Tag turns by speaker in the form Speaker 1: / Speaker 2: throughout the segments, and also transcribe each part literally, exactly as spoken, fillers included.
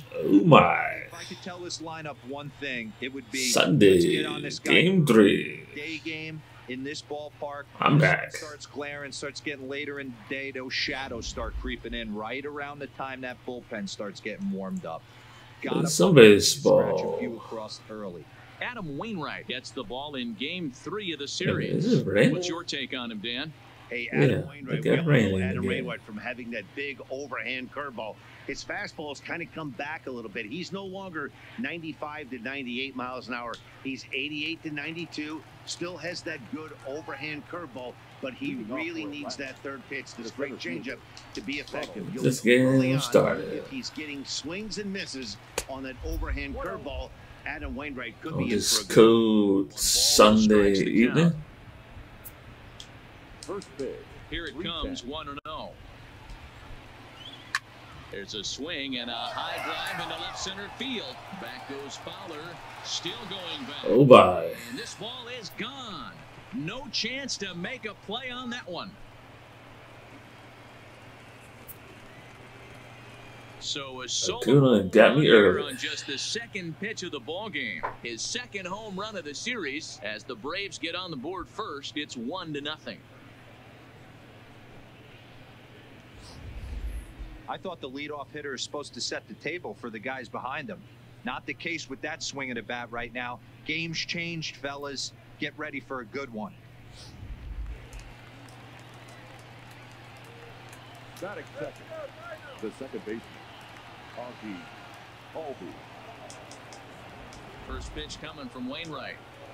Speaker 1: Oh my.
Speaker 2: If I could tell this lineup one thing, it would be
Speaker 1: Sunday,
Speaker 2: on this
Speaker 1: game three.
Speaker 2: Day game in this ballpark.
Speaker 1: I'm back.
Speaker 2: Starts glaring, starts getting later in the day. Those shadows start creeping in right around the time that bullpen starts getting warmed up.
Speaker 1: Got some baseball.
Speaker 2: A few across early.
Speaker 3: Adam Wainwright gets the ball in game three of the series.
Speaker 1: Is it rain?
Speaker 3: What's your take on him, Dan?
Speaker 4: Hey, Adam
Speaker 1: yeah,
Speaker 4: Wainwright.
Speaker 1: got rain in
Speaker 4: Adam
Speaker 1: the
Speaker 4: Wainwright from having that big overhand curveball. His fastball has kind of come back a little bit. He's no longer ninety-five to ninety-eight miles an hour. He's eighty-eight to ninety-two. Still has that good overhand curveball, but he really needs that third pitch, the straight changeup, to be effective. You'll
Speaker 1: this game
Speaker 4: on,
Speaker 1: started.
Speaker 4: If he's getting swings and misses on that overhand curveball, Adam Wainwright could
Speaker 1: On
Speaker 4: be in
Speaker 1: this
Speaker 4: for a good
Speaker 1: cold Sunday evening.
Speaker 5: First pitch.
Speaker 3: Here it comes, one and oh. There's a swing and a high drive into left center field. Back goes Fowler, still going back.
Speaker 1: Oh, bye.
Speaker 3: And this ball is gone. No chance to make a play on that one. So a solo
Speaker 1: got me early
Speaker 3: on just the second pitch of the ball game. His second home run of the series. As the Braves get on the board first, it's one to nothing.
Speaker 2: I thought the leadoff hitter is supposed to set the table for the guys behind him. Not the case with that swing of the bat right now. Game's changed, fellas. Get ready for a good one.
Speaker 5: Batting second. The second baseman, Ozzie Albies.
Speaker 3: First pitch coming from Wainwright.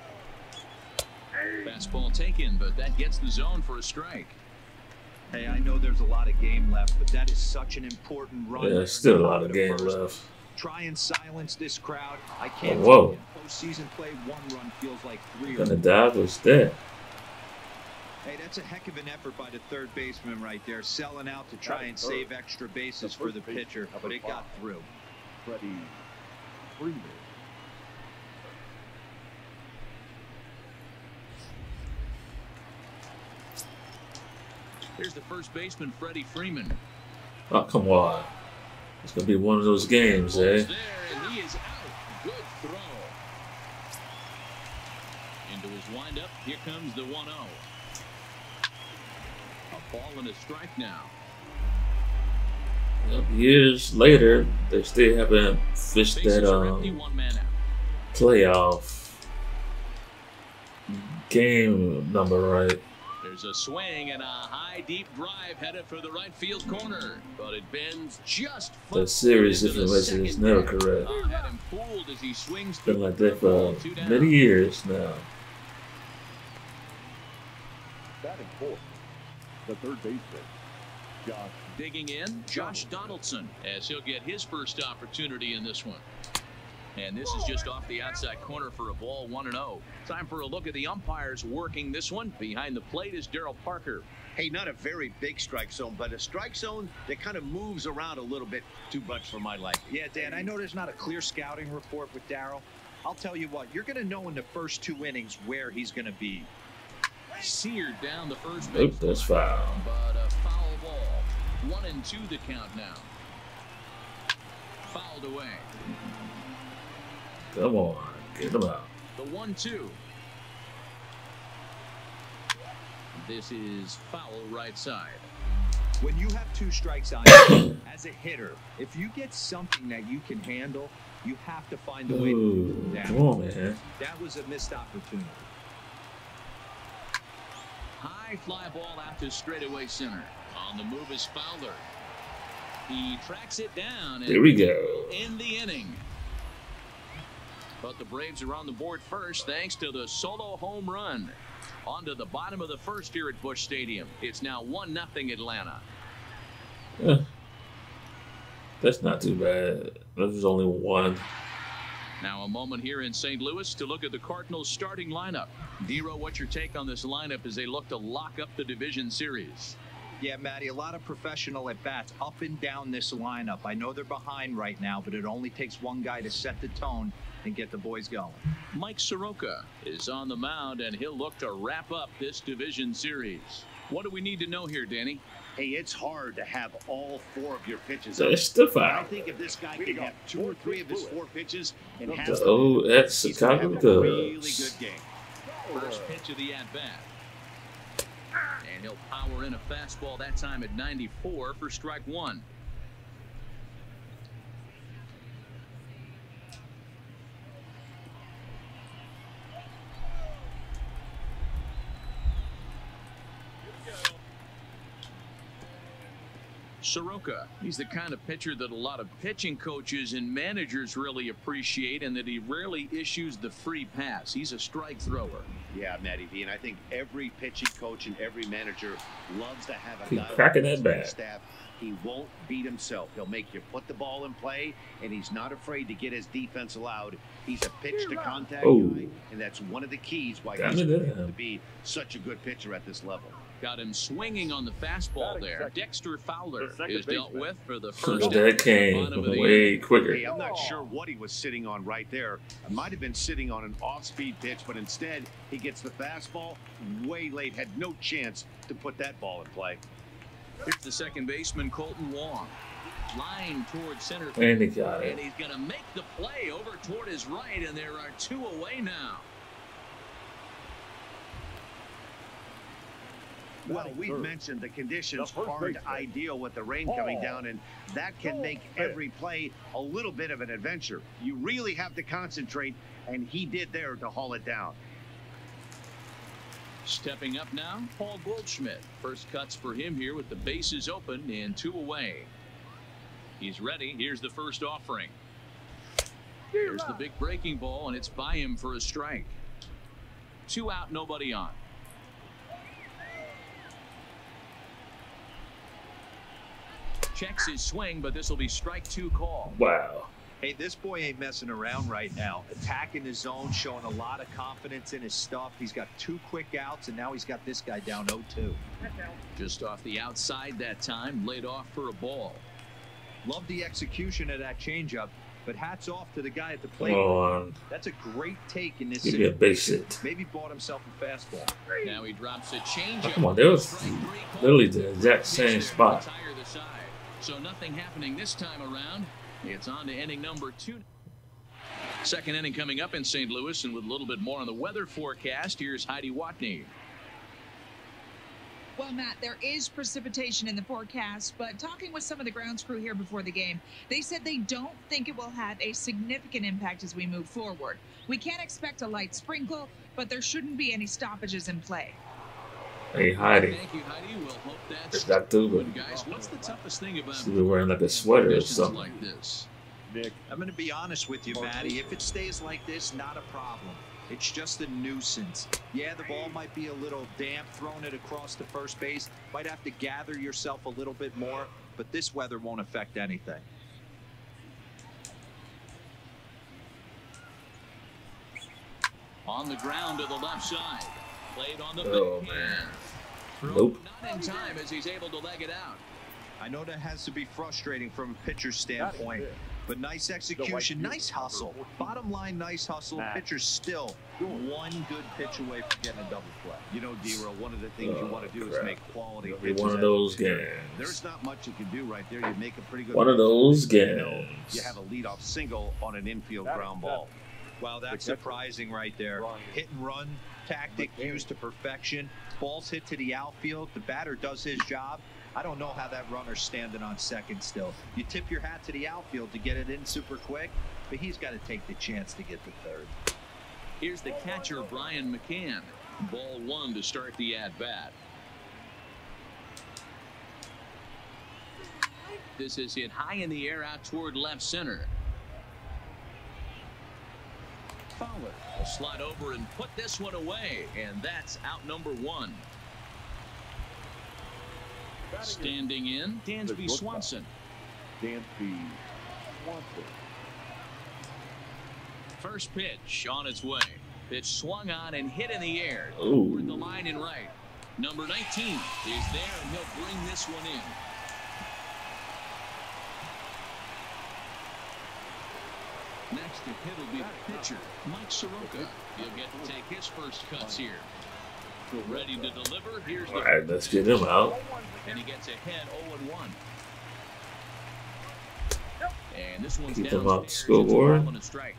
Speaker 3: Fastball taken, but that gets the zone for a strike.
Speaker 2: Hey, I know there's a lot of game left, but that is such an important run.
Speaker 1: Yeah, there's still a lot of game left.
Speaker 2: Try and silence this crowd. I can't.
Speaker 1: Oh, whoa.
Speaker 2: Postseason play, one run feels like three.
Speaker 1: And the dive was there.
Speaker 2: Hey, that's a heck of an effort by the third baseman right there, selling out to try and save extra bases for the pitcher, but it got through.
Speaker 5: Freddie Freeman.
Speaker 3: Here's the first baseman, Freddie Freeman.
Speaker 1: Oh, come on. It's going to be one of those games, eh?
Speaker 3: There, and he is out. Good throw. Into his windup. Here comes the one oh. A ball and a strike now.
Speaker 1: Yep, years later, they still haven't fished
Speaker 3: Bases
Speaker 1: that
Speaker 3: are
Speaker 1: um,
Speaker 3: empty, one man out.
Speaker 1: playoff game number right.
Speaker 3: There's a swing and a high deep drive headed for the right field corner, but it bends just.
Speaker 1: The series information is never correct.
Speaker 3: Uh, had him fooled as he swings
Speaker 1: Been like that for many years now.
Speaker 5: Batting fourth. The third baseman, Josh.
Speaker 3: Digging in, Josh Donaldson, as he'll get his first opportunity in this one. And this is just off the outside corner for a ball, one and oh. Time for a look at the umpires working this one. Behind the plate is Daryl Parker.
Speaker 4: Hey, not a very big strike zone, but a strike zone that kind of moves around a little bit too much for my liking.
Speaker 2: Yeah, Dan, I know there's not a clear scouting report with Daryl. I'll tell you what, you're going to know in the first two innings where he's going to be.
Speaker 3: Seared down the first base.
Speaker 1: Oop, that's foul.
Speaker 3: But a foul ball. One and two the count now. Fouled away.
Speaker 1: Come on, get them out.
Speaker 3: The one two. This is foul right side.
Speaker 2: When you have two strikes on you, as a hitter, if you get something that you can handle, you have to find a way to
Speaker 1: Ooh,
Speaker 2: move down.
Speaker 1: come on, man.
Speaker 2: That was a missed opportunity.
Speaker 3: High fly ball out to straightaway center. On the move is Fowler. He tracks it down.
Speaker 1: There we go.
Speaker 3: In the inning. But the Braves are on the board first thanks to the solo home run. On to the bottom of the first here at Busch Stadium. It's now one nothing Atlanta.
Speaker 1: Yeah. That's not too bad. There's only one.
Speaker 3: Now a moment here in Saint Louis to look at the Cardinals starting lineup. Dero, what's your take on this lineup as they look to lock up the division series?
Speaker 2: Yeah, Matty, a lot of professional at-bats up and down this lineup. I know they're behind right now, but it only takes one guy to set the tone and get the boys going.
Speaker 3: Mike Soroka is on the mound, and he'll look to wrap up this division series. What do we need to know here, Danny?
Speaker 4: Hey, it's hard to have all four of your pitches.
Speaker 1: That's the
Speaker 4: I
Speaker 1: foul.
Speaker 4: think if this guy can have two or three of his four pitches and
Speaker 1: The
Speaker 4: has
Speaker 1: old ex
Speaker 4: he's gonna
Speaker 1: Chicago
Speaker 4: have a really
Speaker 1: Cubs.
Speaker 4: good game.
Speaker 3: First pitch of the at-bat. And he'll power in a fastball that time at ninety-four for strike one. Soroka, he's the kind of pitcher that a lot of pitching coaches and managers really appreciate, and that he rarely issues the free pass. He's a strike thrower.
Speaker 4: Yeah, Matty V, and I think every pitching coach and every manager loves to have a
Speaker 1: Keep
Speaker 4: guy
Speaker 1: cracking
Speaker 4: like
Speaker 1: that
Speaker 4: this on the
Speaker 1: bat.
Speaker 4: staff. He won't beat himself. He'll make you put the ball in play, and he's not afraid to get his defense allowed. He's a pitch-to-contact
Speaker 1: Oh.
Speaker 4: guy, and that's one of the keys why
Speaker 1: Got
Speaker 4: he's
Speaker 1: it in
Speaker 4: able
Speaker 1: him.
Speaker 4: to be such a good pitcher at this level.
Speaker 3: Got him swinging on the fastball there. Dexter Fowler
Speaker 5: The second
Speaker 3: is dealt
Speaker 5: baseman.
Speaker 3: with for the first
Speaker 1: That
Speaker 3: out.
Speaker 1: came
Speaker 3: Bottom of the
Speaker 1: way
Speaker 3: inning.
Speaker 1: quicker.
Speaker 4: Hey, I'm not sure what he was sitting on right there. It might have been sitting on an off-speed pitch, but instead he gets the fastball way late. Had no chance to put that ball in play.
Speaker 3: Here's the second baseman, Colton Wong. Line towards center field.
Speaker 1: And he got
Speaker 3: And
Speaker 1: it.
Speaker 3: he's going to make the play over toward his right, and there are two away now.
Speaker 4: Well, we've
Speaker 5: third.
Speaker 4: mentioned the conditions
Speaker 5: The first
Speaker 4: aren't
Speaker 5: baseman.
Speaker 4: ideal with the rain coming
Speaker 5: Ball.
Speaker 4: down, and that can make every play a little bit of an adventure. You really have to concentrate, and he did there to haul it down.
Speaker 3: Stepping up now, Paul Goldschmidt. First cuts for him here with the bases open and two away. He's ready. Here's the first offering. Here's the big breaking ball, and it's by him for a strike. Two out, nobody on. Checks his swing, but this will be strike two call.
Speaker 1: Wow.
Speaker 2: Hey, this boy ain't messing around right now. Attacking his zone, showing a lot of confidence in his stuff. He's got two quick outs, and now he's got this guy down oh two.
Speaker 3: Just off the outside that time, laid off for a ball.
Speaker 2: Love the execution of that changeup, but hats off to the guy at the plate.
Speaker 1: Come on.
Speaker 2: That's a great take in this
Speaker 1: Give me a
Speaker 2: situation.
Speaker 1: base hit.
Speaker 2: Maybe bought himself a fastball.
Speaker 3: Now he drops a changeup.
Speaker 1: Oh, come on, that was
Speaker 3: Strike three call.
Speaker 1: literally the exact same spot.
Speaker 3: Retire the side. So nothing happening this time around. It's on to inning number two. Second inning coming up in Saint Louis, and with a little bit more on the weather forecast, here's Heidi Watney.
Speaker 6: Well, Matt, there is precipitation in the forecast, but talking with some of the grounds crew here before the game, they said they don't think it will have a significant impact as we move forward. We can't expect a light sprinkle, but there shouldn't be any stoppages in play.
Speaker 1: Hey, Heidi.
Speaker 3: Thank you, Heidi. We'll hope that's
Speaker 1: It's got to,
Speaker 3: good,
Speaker 1: but
Speaker 3: guys. What's the toughest thing about
Speaker 1: she was wearing like a sweater or
Speaker 3: conditions
Speaker 1: something.
Speaker 3: like this?
Speaker 5: Nick,
Speaker 2: I'm going to be honest with you, Matty. If it stays like this, not a problem. It's just a nuisance. Yeah, the ball might be a little damp, throwing it across the first base. Might have to gather yourself a little bit more, but this weather won't affect anything.
Speaker 3: On the ground to the left side. Played on the
Speaker 1: Oh,
Speaker 3: big
Speaker 1: man.
Speaker 3: hand. Throw
Speaker 1: Nope.
Speaker 3: Not in time as he's able to leg it out.
Speaker 2: I know that has to be frustrating from a pitcher's standpoint, but nice execution, nice hustle. Bottom line, nice hustle. Pitcher's still one good pitch away from getting a double play.
Speaker 4: You know, D-Roll, one of the things you
Speaker 1: Oh,
Speaker 4: want to do
Speaker 1: crap.
Speaker 4: is make quality
Speaker 1: It'll be
Speaker 4: pitches.
Speaker 1: one of
Speaker 4: at
Speaker 1: those
Speaker 4: the hitter.
Speaker 1: games.
Speaker 4: There's not much you can do right there. You make a pretty good
Speaker 1: One of
Speaker 4: pitch.
Speaker 1: those
Speaker 4: You know,
Speaker 1: games.
Speaker 4: You have a leadoff single on an infield
Speaker 5: That-
Speaker 4: ground
Speaker 5: that-
Speaker 4: ball.
Speaker 2: Wow, that's surprising right there. Hit and run tactic used to perfection. Balls hit to the outfield. The batter does his job. I don't know how that runner's standing on second still. You tip your hat to the outfield to get it in super quick, but he's got to take the chance to get to third.
Speaker 3: Here's the catcher, Brian McCann. Ball one to start the at-bat. This is hit high in the air out toward left center. Fowler will slide over and put this one away, and that's out number one. Standing in, Dansby Swanson.
Speaker 5: Dansby Swanson.
Speaker 3: First pitch on its way. Pitch swung on and hit in the air.
Speaker 1: Ooh.
Speaker 3: Toward the line and right. Number nineteen is there, and he'll bring this one in. Next to hit will be the pitcher, Mike Soroka. He'll get to take his first cuts here. Ready to deliver. Here's
Speaker 1: All
Speaker 3: the
Speaker 1: right, let's get him out.
Speaker 3: and he gets ahead oh and one. And this one's
Speaker 1: Keep him
Speaker 3: downstairs.
Speaker 1: off the
Speaker 3: It's a
Speaker 1: scoreboard.
Speaker 3: ball and a strike.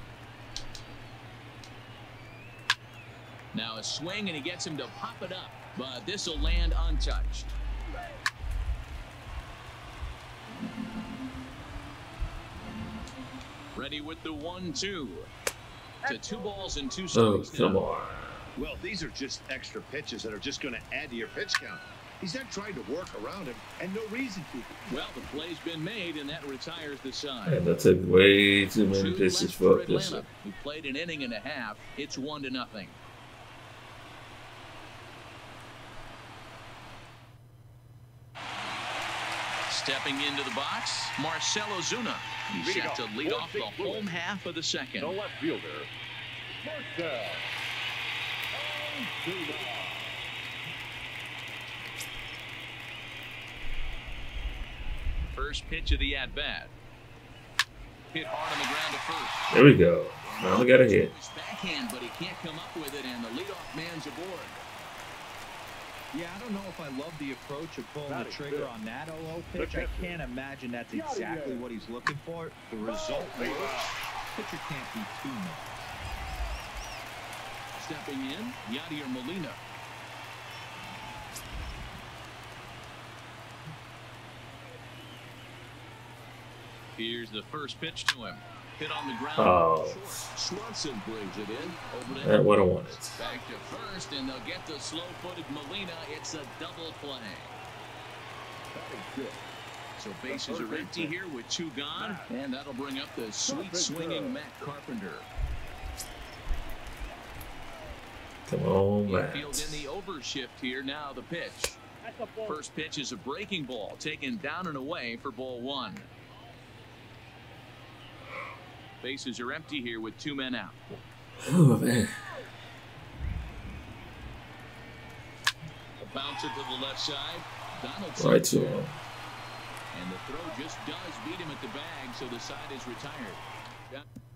Speaker 3: Now a swing, and he gets him to pop it up, but this will land untouched. Ready with the one two. To two balls and two
Speaker 1: Oh,
Speaker 3: strikes.
Speaker 1: come
Speaker 3: now.
Speaker 1: on.
Speaker 4: Well, these are just extra pitches that are just going to add to your pitch count. He's not trying to work around him, and no reason to.
Speaker 3: Well, the play's been made, and that retires the side.
Speaker 1: Man, that took way too many
Speaker 3: Two
Speaker 1: pitches
Speaker 3: left
Speaker 1: for a
Speaker 3: Atlanta,
Speaker 1: pitcher.
Speaker 3: who played an inning and a half. It's one to nothing. Stepping into the box, Marcell Ozuna. He's
Speaker 5: Leading
Speaker 3: set to
Speaker 5: off,
Speaker 3: lead
Speaker 5: Fort
Speaker 3: off the
Speaker 5: Saint Louis.
Speaker 3: home half of the second.
Speaker 5: The left fielder, Marcell Ozuna.
Speaker 3: First pitch of the at-bat. Hit hard on the ground to first.
Speaker 1: There we go. Finally got a hit.
Speaker 3: His backhand, but he can't come up with it, and the leadoff man's aboard.
Speaker 2: Yeah, I don't know if I love the approach of pulling the
Speaker 5: That is
Speaker 2: trigger
Speaker 5: good.
Speaker 2: on that oh oh pitch. I can't imagine that's exactly what he's looking for. The result works. Pitcher can't be too much.
Speaker 3: Stepping in, Yadier Molina. Here's the first pitch to him. Hit on the ground.
Speaker 1: Oh.
Speaker 3: Short. Swanson brings it in. Over to
Speaker 1: That's what I wanted.
Speaker 3: Back to first, and they'll get the slow-footed Molina. It's a double play.
Speaker 5: That is good.
Speaker 3: So bases are empty here with two gone, and that'll bring up the sweet swinging Matt Carpenter.
Speaker 1: Come on, Matt.
Speaker 3: Infield in the overshift here. Now the pitch. First pitch is a breaking ball, taken down and away for ball one. Bases are empty here with two men out.
Speaker 1: Oh, man.
Speaker 3: A bouncer to the left side. Donaldson.
Speaker 1: Right to him.
Speaker 3: And the throw just does beat him at the bag, so the side is retired. Yeah.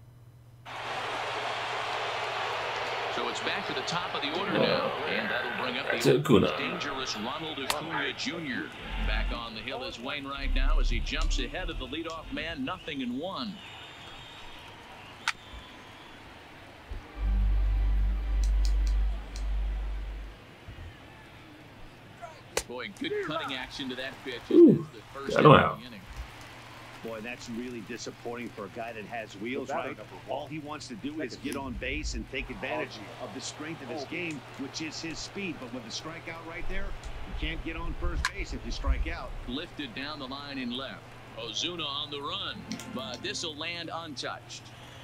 Speaker 3: So it's back to the top of the order now, and that'll bring up
Speaker 1: That's
Speaker 3: the
Speaker 1: Acuna.
Speaker 3: dangerous Ronald Acuna Junior Back on the hill is Wainwright now as he jumps ahead of the leadoff man, nothing in one. Boy, good cutting action to that pitch.
Speaker 1: Ooh,
Speaker 3: It's the first
Speaker 1: got him
Speaker 3: out
Speaker 1: out.
Speaker 3: of the inning.
Speaker 4: Boy, that's really disappointing for a guy that has wheels,
Speaker 5: batter
Speaker 4: right?
Speaker 5: number one.
Speaker 4: All he wants to do is get on base and take advantage of the strength of his game, which is his speed. But with the strikeout right there, you can't get on first base if you strike out.
Speaker 3: Lifted down the line in left. Ozuna on the run, but this will land untouched.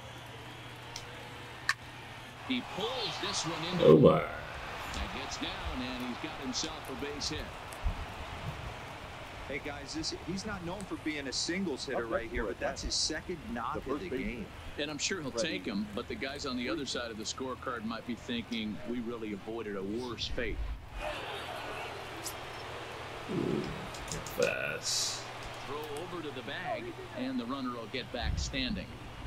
Speaker 3: He pulls this one into
Speaker 1: Oh,
Speaker 3: the
Speaker 1: my.
Speaker 3: That gets down, and he's got himself a base hit.
Speaker 2: Hey guys, this he's not known for being a singles hitter right here, but that's his second knock of
Speaker 5: first
Speaker 2: the
Speaker 5: baseman.
Speaker 2: game.
Speaker 3: And I'm sure he'll take him, but the guys on the other side of the scorecard might be thinking we really avoided a worse fate.
Speaker 1: Ooh, fast.
Speaker 3: Throw over to the bag, and the runner will get back standing.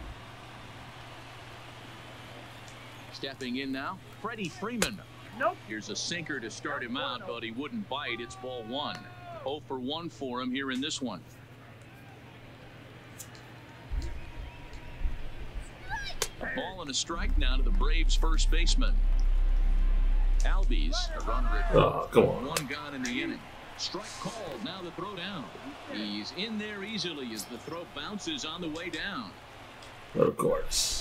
Speaker 3: Stepping in now, Freddie Freeman.
Speaker 6: Nope.
Speaker 3: Here's a sinker to start him out, but he wouldn't bite. It's ball one. oh for one for him here in this one. A ball and a strike now to the Braves' first baseman. Albies, a runner at
Speaker 1: Oh, come on.
Speaker 3: one gone in the inning. Strike called, now the throw down. He's in there easily as the throw bounces on the way down.
Speaker 1: Of course.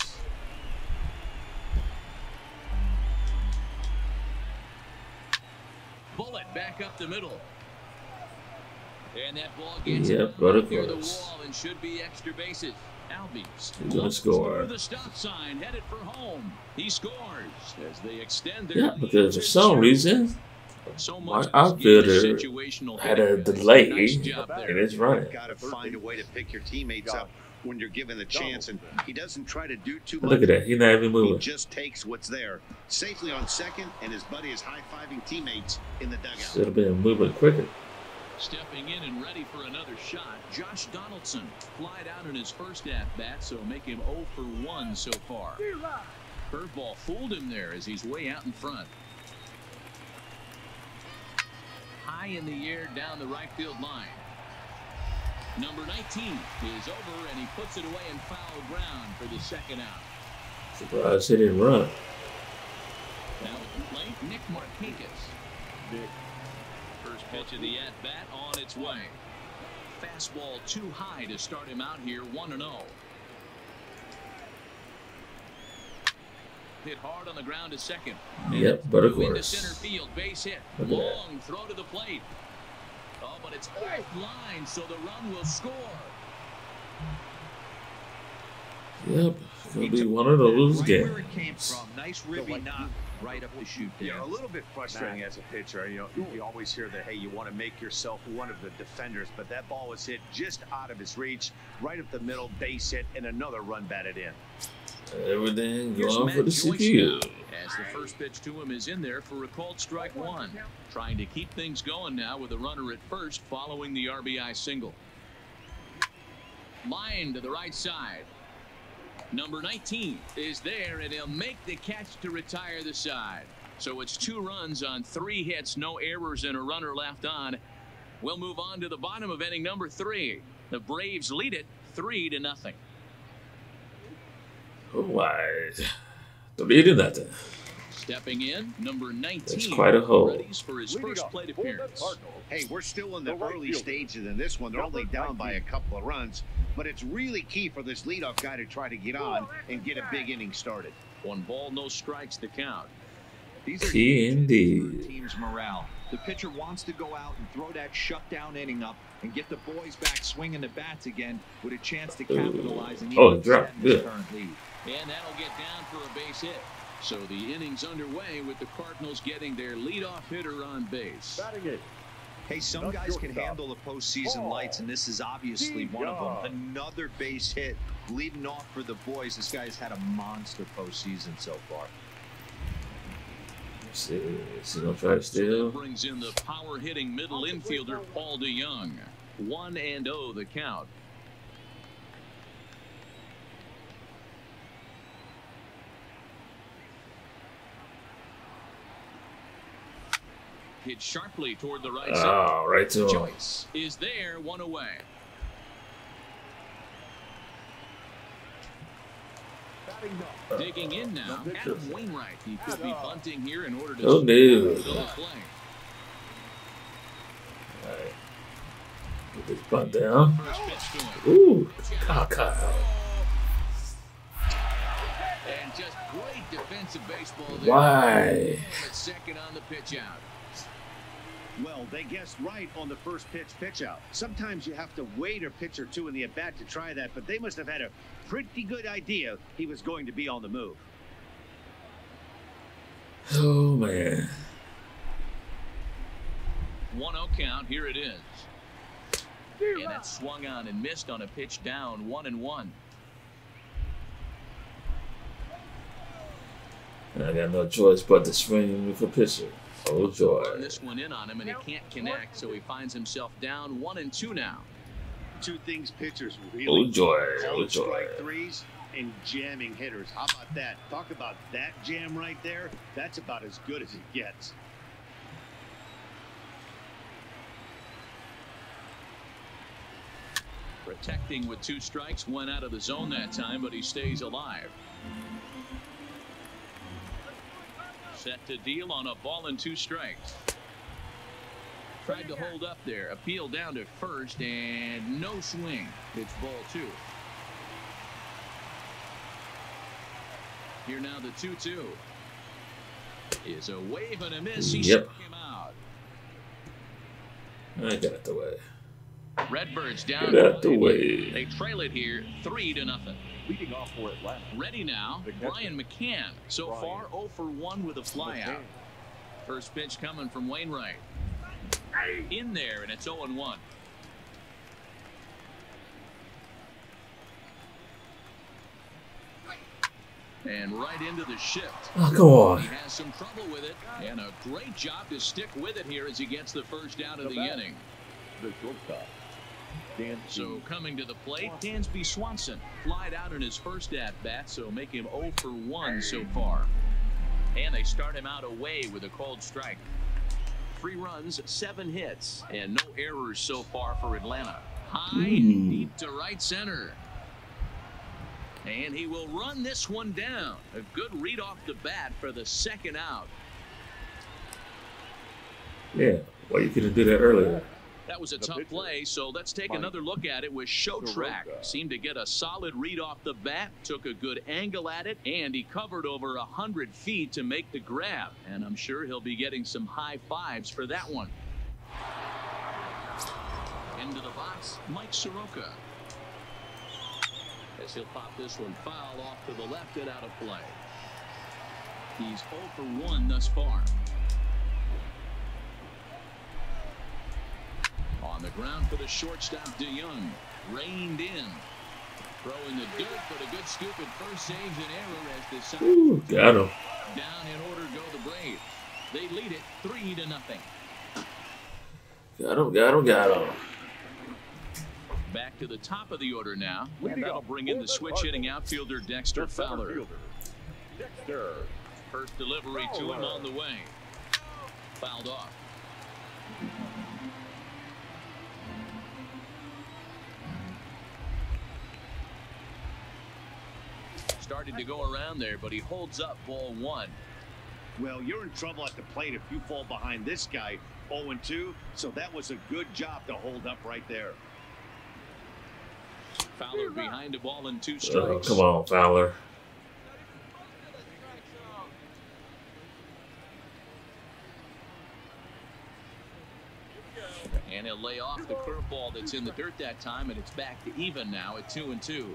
Speaker 3: Bullet back up the middle. And that ball gets
Speaker 1: Yep,
Speaker 3: it
Speaker 1: but of
Speaker 3: near the
Speaker 1: course.
Speaker 3: wall and should be extra bases. Albies
Speaker 1: He's gonna
Speaker 3: walks
Speaker 1: score.
Speaker 3: through the stop sign, headed for home. He scores as they extend their
Speaker 1: Yeah,
Speaker 3: lead
Speaker 1: because for
Speaker 3: to
Speaker 1: some
Speaker 3: two.
Speaker 1: reason,
Speaker 3: So
Speaker 1: my
Speaker 3: much of this game is
Speaker 1: outfielder
Speaker 3: situational
Speaker 1: had a
Speaker 3: hitting.
Speaker 1: delay
Speaker 3: Nice job
Speaker 1: in
Speaker 3: there.
Speaker 1: his running.
Speaker 4: You've got to find a way to pick your teammates up when you're given the chance, and he doesn't try to do too much.
Speaker 1: Look at that. He's not even
Speaker 4: He
Speaker 1: moving.
Speaker 4: just takes what's there safely on second, and his buddy is high-fiving teammates in the dugout.
Speaker 1: Should have been moving quicker.
Speaker 3: Stepping in and ready for another shot, Josh Donaldson flied out in his first at-bat, so make him oh for one so far. Curveball fooled him there as he's way out in front. high in the air down the right field line. Number nineteen is over, and he puts it away in foul ground for the second out.
Speaker 1: Surprised he didn't run.
Speaker 3: Now at the plate, Nick Markakis.
Speaker 5: Nick.
Speaker 3: First pitch of the at-bat on its way. Fastball too high to start him out here, one and oh. Hit hard on the ground to second.
Speaker 1: Yep, but of
Speaker 3: Into
Speaker 1: course.
Speaker 3: center field, base hit.
Speaker 1: Look at
Speaker 3: Long throw to the plate. Oh, but it's offline, so the run will score.
Speaker 1: Yep, gonna be one of those
Speaker 2: right
Speaker 1: games.
Speaker 2: where it came from. Nice ribby knock right up the chute there.
Speaker 4: Yeah, a little bit frustrating as a pitcher. You know, you always hear that, hey, you want to make yourself one of the defenders, but that ball was hit just out of his reach, right up the middle, base hit, and another run batted in.
Speaker 1: Everything
Speaker 3: Here's
Speaker 1: going
Speaker 3: Matt
Speaker 1: for the
Speaker 3: Joyce
Speaker 1: C P U.
Speaker 3: now, as the first pitch to him is in there for a called strike one. Trying to keep things going now with a runner at first following the R B I single. Line to the right side. Number nineteen is there, and he'll make the catch to retire the side. So it's two runs on three hits, no errors, and a runner left on. We'll move on to the bottom of inning number three. The Braves lead it three to nothing.
Speaker 1: Oh my. Three to nothing.
Speaker 3: Stepping in, number nineteen.
Speaker 1: That's quite a hole.
Speaker 3: Ready for his
Speaker 5: Leading
Speaker 3: first
Speaker 5: off
Speaker 3: plate
Speaker 5: for the
Speaker 3: appearance.
Speaker 5: Cardinals.
Speaker 4: Hey, we're still in the,
Speaker 5: The right
Speaker 4: early
Speaker 5: fielder.
Speaker 4: stages in this one. They're
Speaker 5: Number
Speaker 4: only down by a
Speaker 5: nineteen.
Speaker 4: couple of runs, but it's really key for this leadoff guy to try to get on and get a big inning started.
Speaker 3: One ball, no strikes to count.
Speaker 2: These are
Speaker 1: Key
Speaker 2: huge
Speaker 1: indeed.
Speaker 2: for a team's morale. The pitcher wants to go out and throw that shutdown inning up and get the boys back swinging the bats again with a chance to capitalize and
Speaker 1: Oh,
Speaker 2: even
Speaker 1: drop.
Speaker 2: extend this
Speaker 1: Good.
Speaker 2: current lead.
Speaker 3: And that'll get down for a base hit. So the inning's underway with the Cardinals getting their leadoff hitter on base.
Speaker 5: Batting it.
Speaker 2: Hey, some
Speaker 5: Not
Speaker 2: guys can
Speaker 5: shortstop.
Speaker 2: handle the postseason
Speaker 5: Ball.
Speaker 2: lights, and this is obviously one of
Speaker 5: Yeah.
Speaker 2: them. Another base hit leading off for the boys. This guy's had a monster postseason so far.
Speaker 1: Let's see, is he gonna try to
Speaker 3: So
Speaker 1: steal?
Speaker 3: that brings in the power hitting middle infielder Paul DeYoung. One and oh the count. Hit sharply toward the right side.
Speaker 1: Oh, right to him.
Speaker 3: Joyce is there, one away.
Speaker 5: Batting up.
Speaker 3: Digging in now, Adam Wainwright. He could be bunting here in order to
Speaker 1: Oh, no.
Speaker 3: fill the play.
Speaker 1: Alright. Get this bunt down.
Speaker 3: First pitch to him.
Speaker 1: Ooh, cockeye.
Speaker 3: And just great defensive baseball there.
Speaker 1: Why?
Speaker 3: At second on the pitch out.
Speaker 4: Well, they guessed right on the first pitch pitch out. Sometimes you have to wait a pitch or two in the at-bat to try that, but they must have had a pretty good idea he was going to be on the move.
Speaker 1: Oh, man.
Speaker 3: one oh count, here it is. And that swung on and missed on a pitch down, one and one.
Speaker 1: I got no choice but to swing with a pitcher. Oh, joy.
Speaker 3: Run this one in on him, and he can't connect, so he finds himself down one and two now.
Speaker 4: Two things pitchers
Speaker 1: Oh,
Speaker 4: really
Speaker 1: joy. Oh,
Speaker 4: cold
Speaker 1: joy.
Speaker 4: strike threes and jamming hitters. How about that? Talk about that jam right there. That's about as good as it gets.
Speaker 3: Protecting with two strikes, went out of the zone that time, but he stays alive. Set to deal on a ball and two strikes. Tried to hold up there, appeal down to first, and no swing. It's ball two. Here now the two two. Is a wave and a miss. He
Speaker 1: Yep.
Speaker 3: struck him out.
Speaker 1: I got it the way.
Speaker 3: Redbirds down.
Speaker 1: Get out the
Speaker 3: one.
Speaker 1: way.
Speaker 3: They trail it here three to nothing.
Speaker 5: Leading off for Atlanta.
Speaker 3: Ready now,
Speaker 5: The catcher.
Speaker 3: Brian McCann. So
Speaker 5: Brian.
Speaker 3: far oh for one with a flyout.
Speaker 5: McCann.
Speaker 3: First pitch coming from Wainwright. In there, and it's oh and one. And right into the shift.
Speaker 1: Oh, come on.
Speaker 3: He has some trouble with it, and a great job to stick with it here as he gets the first out of
Speaker 5: The
Speaker 3: the
Speaker 5: bat.
Speaker 3: inning.
Speaker 5: The shortstop. Dan
Speaker 3: So coming to the plate, Dansby Swanson flied out in his first at-bat, so make him oh for one so far. And they start him out away with a cold strike. three runs, seven hits, and no errors so far for Atlanta. High
Speaker 1: Mm.
Speaker 3: and deep to right center. And he will run this one down. A good read off the bat for the second out.
Speaker 1: Yeah, why you couldn't do that earlier?
Speaker 3: That was a
Speaker 5: The
Speaker 3: tough
Speaker 5: pitcher,
Speaker 3: play, so let's take
Speaker 5: Mike
Speaker 3: another look at it with Showtrack.
Speaker 5: Soroka.
Speaker 3: Seemed to get a solid read off the bat, took a good angle at it, and he covered over one hundred feet to make the grab. And I'm sure he'll be getting some high fives for that one. Into the box, Mike Soroka. As he'll pop this one foul off to the left and out of play. He's oh for one thus far. On the ground for the shortstop, DeYoung. Reined in. Throwing the dirt, but a good scoop at first saves an error as the
Speaker 1: Ooh, got him.
Speaker 3: down in order go the Braves. They lead it three to nothing.
Speaker 1: Got him, got him, got him.
Speaker 3: Back to the top of the order now. And
Speaker 5: Leading
Speaker 3: that'll
Speaker 5: off
Speaker 3: bring in
Speaker 5: for
Speaker 3: the
Speaker 5: the
Speaker 3: switch hitting outfielder Dexter
Speaker 5: The center
Speaker 3: Fowler.
Speaker 5: fielder, Dexter.
Speaker 3: First delivery to him
Speaker 5: Fowler.
Speaker 3: on the way. Fouled off. Started to go around there, but he holds up ball one.
Speaker 4: Well, you're in trouble at the plate if you fall behind this guy oh and two, so that was a good job to hold up right there.
Speaker 3: Fowler behind a ball and two
Speaker 1: Oh,
Speaker 3: strikes.
Speaker 1: come on, Fowler.
Speaker 3: And he'll lay off the curveball that's in the dirt that time, and it's back to even now at two and two.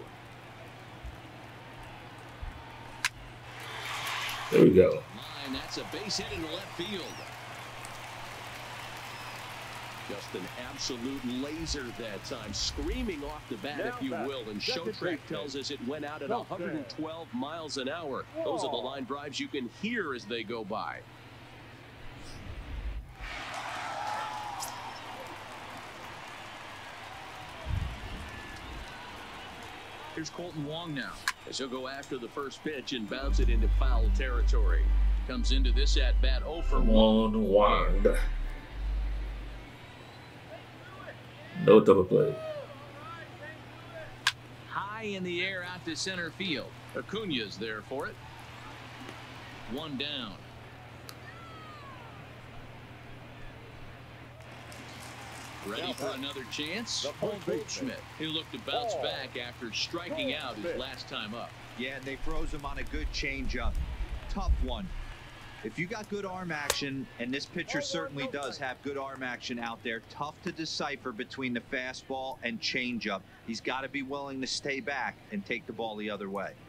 Speaker 1: There we go.
Speaker 3: Line, that's a base hit into left field. Just an absolute laser that time, screaming off the bat, if you will. And Showtrack tells us it went out at one hundred twelve miles an hour. Those are the line drives you can hear as they go by. Here's Colton Wong now, as he'll go after the first pitch and bounce it into foul territory. Comes into this at bat oh for
Speaker 1: Come
Speaker 3: one.
Speaker 1: on, Wand. No double play.
Speaker 3: High in the air out to center field. Acuna's there for it. One down. Ready for another chance?
Speaker 5: The
Speaker 3: Paul
Speaker 5: first baseman.
Speaker 3: Goldschmidt, who looked to bounce
Speaker 5: Paul
Speaker 3: back after striking out his
Speaker 5: Goldschmidt.
Speaker 3: last time up.
Speaker 2: Yeah, and they froze him on a good changeup. Tough one. If you got good arm action, and this pitcher certainly does have good arm action out there, tough to decipher between the fastball and changeup. He's got to be willing to stay back and take the ball the other way.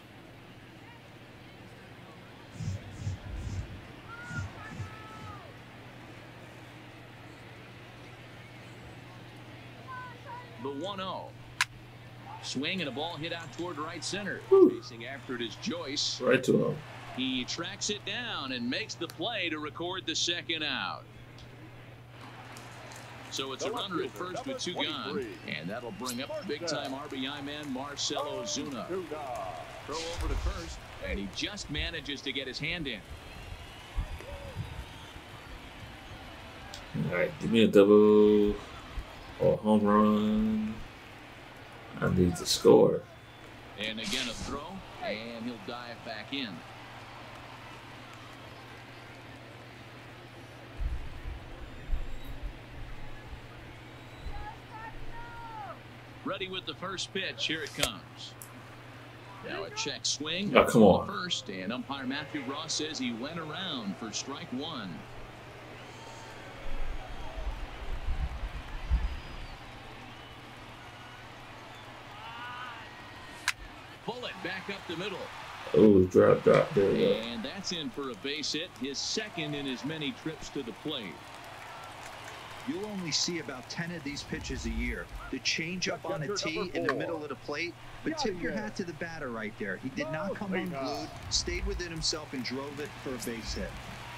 Speaker 3: The one oh. Swing and a ball hit out toward right center.
Speaker 1: Whew.
Speaker 3: Chasing after it is Joyce.
Speaker 1: Right to him.
Speaker 3: He tracks it down and makes the play to record the second out. So it's a
Speaker 5: The left
Speaker 3: runner at
Speaker 5: fielder,
Speaker 3: first with two
Speaker 5: number
Speaker 3: gone.
Speaker 5: twenty-three.
Speaker 3: And that'll bring up big-time R B I man Marcelo Ozuna.
Speaker 5: Ozuna.
Speaker 3: Throw over to first, and he just manages to get his hand in.
Speaker 1: All right, give me a double or a home run. I need to score.
Speaker 3: And again a throw, and he'll dive back in. Ready with the first pitch. Here it comes. Now a check swing.
Speaker 1: Oh, come on.
Speaker 3: First, and umpire Matthew Ross says he went around for strike one. Pull it back up the middle.
Speaker 1: Oh, drop, drop. There we go.
Speaker 3: And that's in for a base hit, his second in as many trips to the plate.
Speaker 2: You'll only see about ten of these pitches a year. The changeup on a tee in the middle of the plate. But tip your hat to the batter right there. He did not come unglued, stayed within himself, and drove it for a base hit.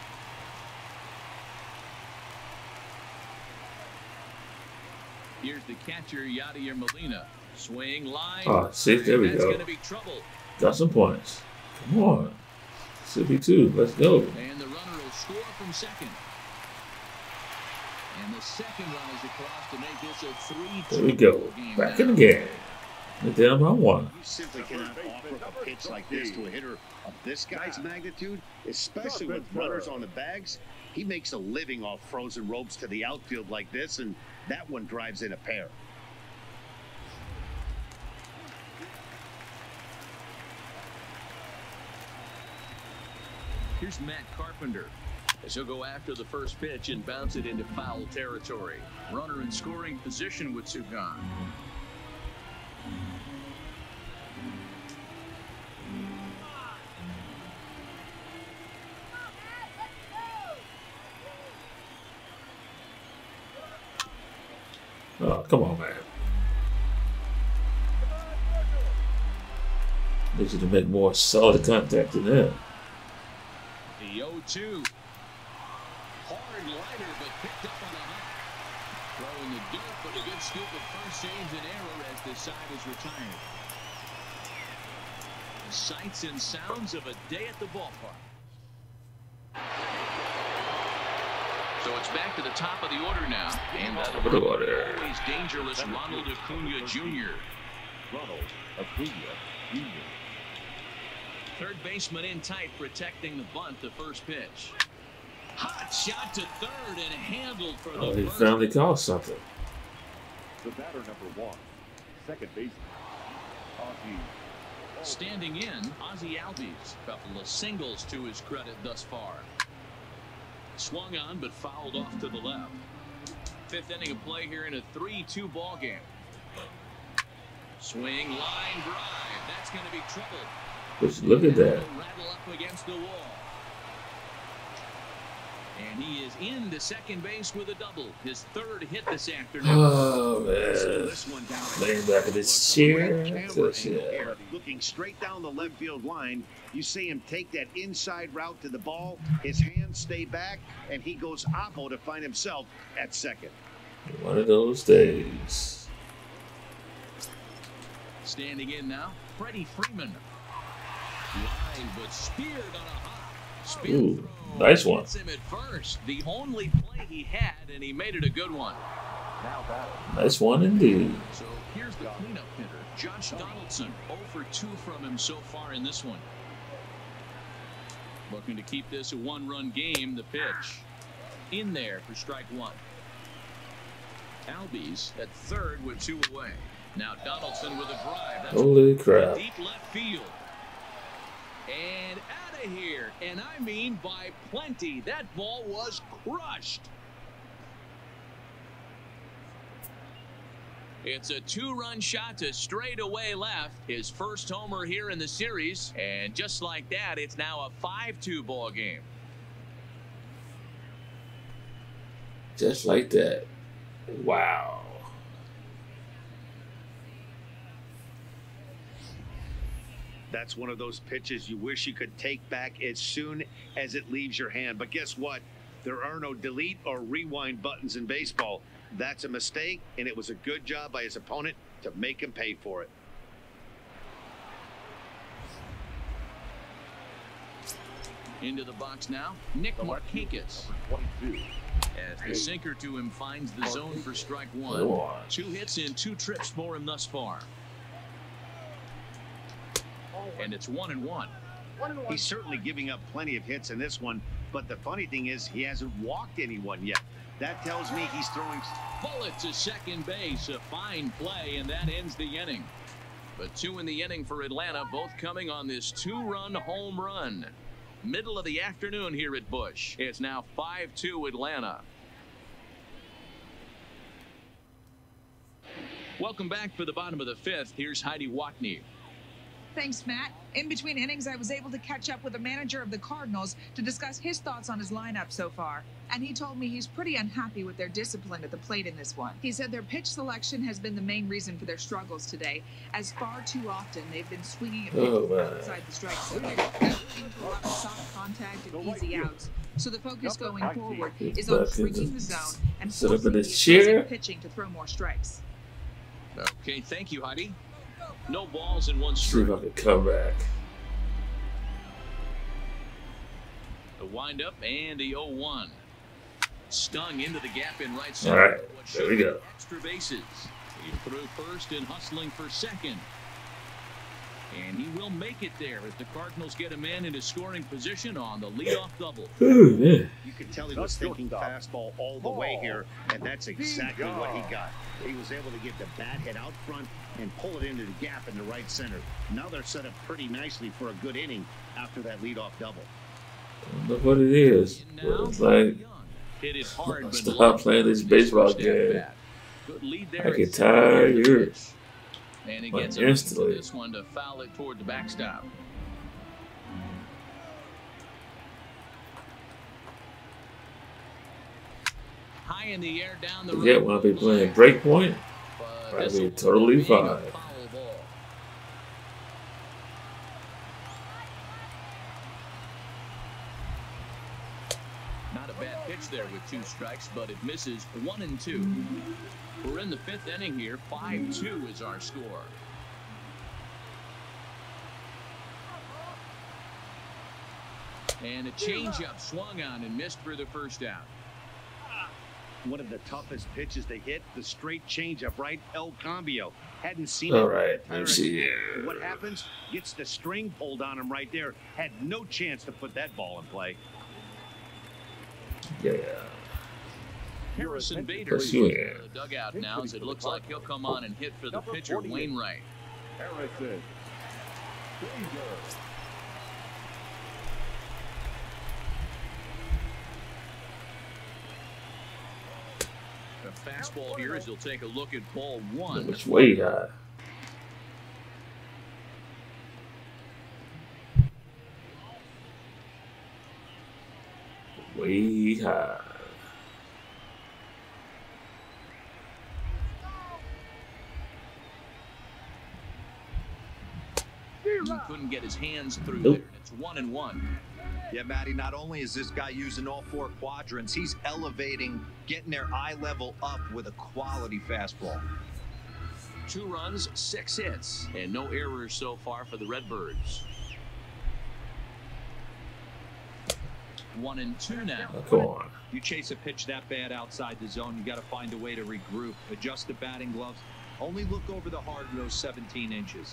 Speaker 3: Here's the catcher, Yadier Molina. Swing, line.
Speaker 1: Ah, see, there we
Speaker 3: That's
Speaker 1: go.
Speaker 3: going to be trouble.
Speaker 1: Got some points. Come on. Should be two. Let's go.
Speaker 3: And the runner will score from second. And the second run is across to make this a three two.
Speaker 1: There we go. Back in the game. They're down by one.
Speaker 4: You simply cannot offer a pitch like this to a hitter of this guy's magnitude, especially with runners on the bags. He makes a living off frozen ropes to the outfield like this, and that one drives in a pair.
Speaker 3: Here's Matt Carpenter as he'll go after the first pitch and bounce it into foul territory. Runner in scoring position with Sugan.
Speaker 1: Oh, come on, man. Need you to make more solid contact than that.
Speaker 3: The oh two. Hard liner, but picked up on the hop. Throwing the dirt, but a good scoop of first saves and error as the side is retired. The sights and sounds of a day at the ballpark. So it's back to the top of the order now. And that'll be always dangerous Ronald Acuna Junior
Speaker 5: Ronald Acuna Junior
Speaker 3: Third baseman in tight, protecting the bunt, the first pitch. Hot shot to third and handled for the
Speaker 1: Oh, he
Speaker 3: first.
Speaker 1: finally caught something.
Speaker 5: The batter number one, second baseman, Ozzie.
Speaker 3: Standing in, Ozzie Albies. Couple of singles to his credit thus far. Swung on, but fouled off to the left. Fifth inning of play here in a three two ball game. Swing, line drive. That's going to be trouble.
Speaker 1: Just look at that.
Speaker 3: Rattle up against the wall. And he is into second base with a double. His third hit this afternoon.
Speaker 1: Oh,
Speaker 4: Slow
Speaker 1: man.
Speaker 4: this one down.
Speaker 1: Laying back in his chair.
Speaker 4: Great camera
Speaker 1: Just,
Speaker 4: angle
Speaker 1: yeah.
Speaker 4: here. Looking straight down the left field line. You see him take that inside route to the ball. His hands stay back, and he goes oppo to find himself at second.
Speaker 1: One of those days.
Speaker 3: Standing in now, Freddie Freeman. Line, but speared on a hop. Spin
Speaker 1: Ooh,
Speaker 3: throw.
Speaker 1: nice one.
Speaker 3: Hits him at first. The only play he had, and he made it a good one.
Speaker 5: Now batting.
Speaker 1: Nice one indeed.
Speaker 3: So here's the cleanup hitter, Josh Donaldson. oh for two from him so far in this one. Looking to keep this a one-run game. The pitch in there for strike one. Albies at third with two away. Now Donaldson with a drive. That's
Speaker 1: Holy crap.
Speaker 3: deep left field. And out of here. And I mean by plenty. That ball was crushed. It's a two-run shot to straightaway left. His first homer here in the series. And just like that, it's now a five two ball game.
Speaker 1: Just like that. Wow.
Speaker 4: That's one of those pitches you wish you could take back as soon as it leaves your hand. But guess what? There are no delete or rewind buttons in baseball. That's a mistake, and it was a good job by his opponent to make him pay for it.
Speaker 3: Into the box now, Nick Markakis.
Speaker 5: twenty-two.
Speaker 3: As the sinker to him finds the zone for strike
Speaker 1: Good
Speaker 3: one.
Speaker 1: one.
Speaker 3: Two hits in two trips for him thus far. And it's one and one.
Speaker 4: He's certainly giving up plenty of hits in this one, but the funny thing is he hasn't walked anyone yet. That tells me he's throwing.
Speaker 3: Bullet to second base. A fine play, and that ends the inning. But two in the inning for Atlanta, both coming on this two-run home run. Middle of the afternoon here at Busch. It's now five two Atlanta. Welcome back for the bottom of the fifth. Here's Heidi Watney.
Speaker 6: Thanks, Matt. In between innings, I was able to catch up with the manager of the Cardinals to discuss his thoughts on his lineup so far. And he told me he's pretty unhappy with their discipline at the plate in this one. He said their pitch selection has been the main reason for their struggles today, as far too often they've been swinging at
Speaker 1: Oh,
Speaker 6: pitches
Speaker 1: man.
Speaker 6: outside the strike zone. They're looking for a lot of soft contact and easy outs. So the focus going forward is on
Speaker 1: Back in
Speaker 6: shrinking
Speaker 1: the-
Speaker 6: the zone and
Speaker 1: sit up in
Speaker 6: forcing the
Speaker 1: his chair.
Speaker 6: opposing pitching to throw more strikes.
Speaker 3: Okay, thank you, Heidi. No balls in one
Speaker 1: See if
Speaker 3: strike.
Speaker 1: I can come back.
Speaker 3: The windup and the oh one. Stung into the gap in right
Speaker 1: All
Speaker 3: center.
Speaker 1: right,
Speaker 3: What
Speaker 1: there we
Speaker 3: should
Speaker 1: go.
Speaker 3: be extra bases. He threw first and hustling for second. And he will make it there as the Cardinals get a man into scoring position on the leadoff double.
Speaker 1: Ooh, man.
Speaker 4: You could tell he was thinking fastball all the way here, and that's exactly what he got. He was able to get the bat head out front and pull it into the gap in the right center. Now they're set up pretty nicely for a good inning after that leadoff double.
Speaker 1: I don't know what it is, but it's like
Speaker 3: Hit it hard, but
Speaker 1: stop
Speaker 3: low
Speaker 1: playing this
Speaker 3: for his
Speaker 1: baseball
Speaker 3: first
Speaker 1: game.
Speaker 3: at-bat. Good lead there
Speaker 1: I
Speaker 3: at
Speaker 1: get
Speaker 3: second
Speaker 1: tired
Speaker 3: here to
Speaker 1: here.
Speaker 3: pitch. And he
Speaker 1: Like
Speaker 3: gets it
Speaker 1: instantly.
Speaker 3: this one to foul it toward the backstop. High in the air down the road.
Speaker 1: Yeah, when I be playing breakpoint,
Speaker 3: But
Speaker 1: I'd
Speaker 3: this'll
Speaker 1: be
Speaker 3: end up
Speaker 1: totally
Speaker 3: being a
Speaker 1: fine.
Speaker 3: foul ball. Not a bad pitch there with two strikes, but it misses one and two. We're in the fifth inning here. five two is our score. And a changeup swung on and missed for the first out.
Speaker 4: One of the toughest pitches to hit, the straight changeup, right? El Cambio. Hadn't seen it.
Speaker 1: all right,
Speaker 4: entire
Speaker 1: let's see
Speaker 4: season.
Speaker 1: here.
Speaker 4: What happens? Gets the string pulled on him right there. Had no chance to put that ball in play.
Speaker 1: Yeah.
Speaker 3: Harrison Bader
Speaker 1: Let's
Speaker 3: is
Speaker 1: see
Speaker 3: in
Speaker 1: it.
Speaker 3: the dugout now as it looks like he'll come on and hit for the pitcher, Wainwright.
Speaker 5: Harrison. Bader.
Speaker 3: A fastball here as he'll take a look at ball one.
Speaker 1: It's way high. Way high.
Speaker 3: He couldn't get his hands through
Speaker 1: Nope.
Speaker 3: there. It's one and one.
Speaker 2: Yeah, Matty, not only is this guy using all four quadrants, he's elevating, getting their eye level up with a quality fastball.
Speaker 3: Two runs, six hits, and no errors so far for the Redbirds. One and two now.
Speaker 1: Oh, come on.
Speaker 2: You chase a pitch that bad outside the zone, you got to find a way to regroup, adjust the batting gloves. Only look over the hard nose seventeen inches.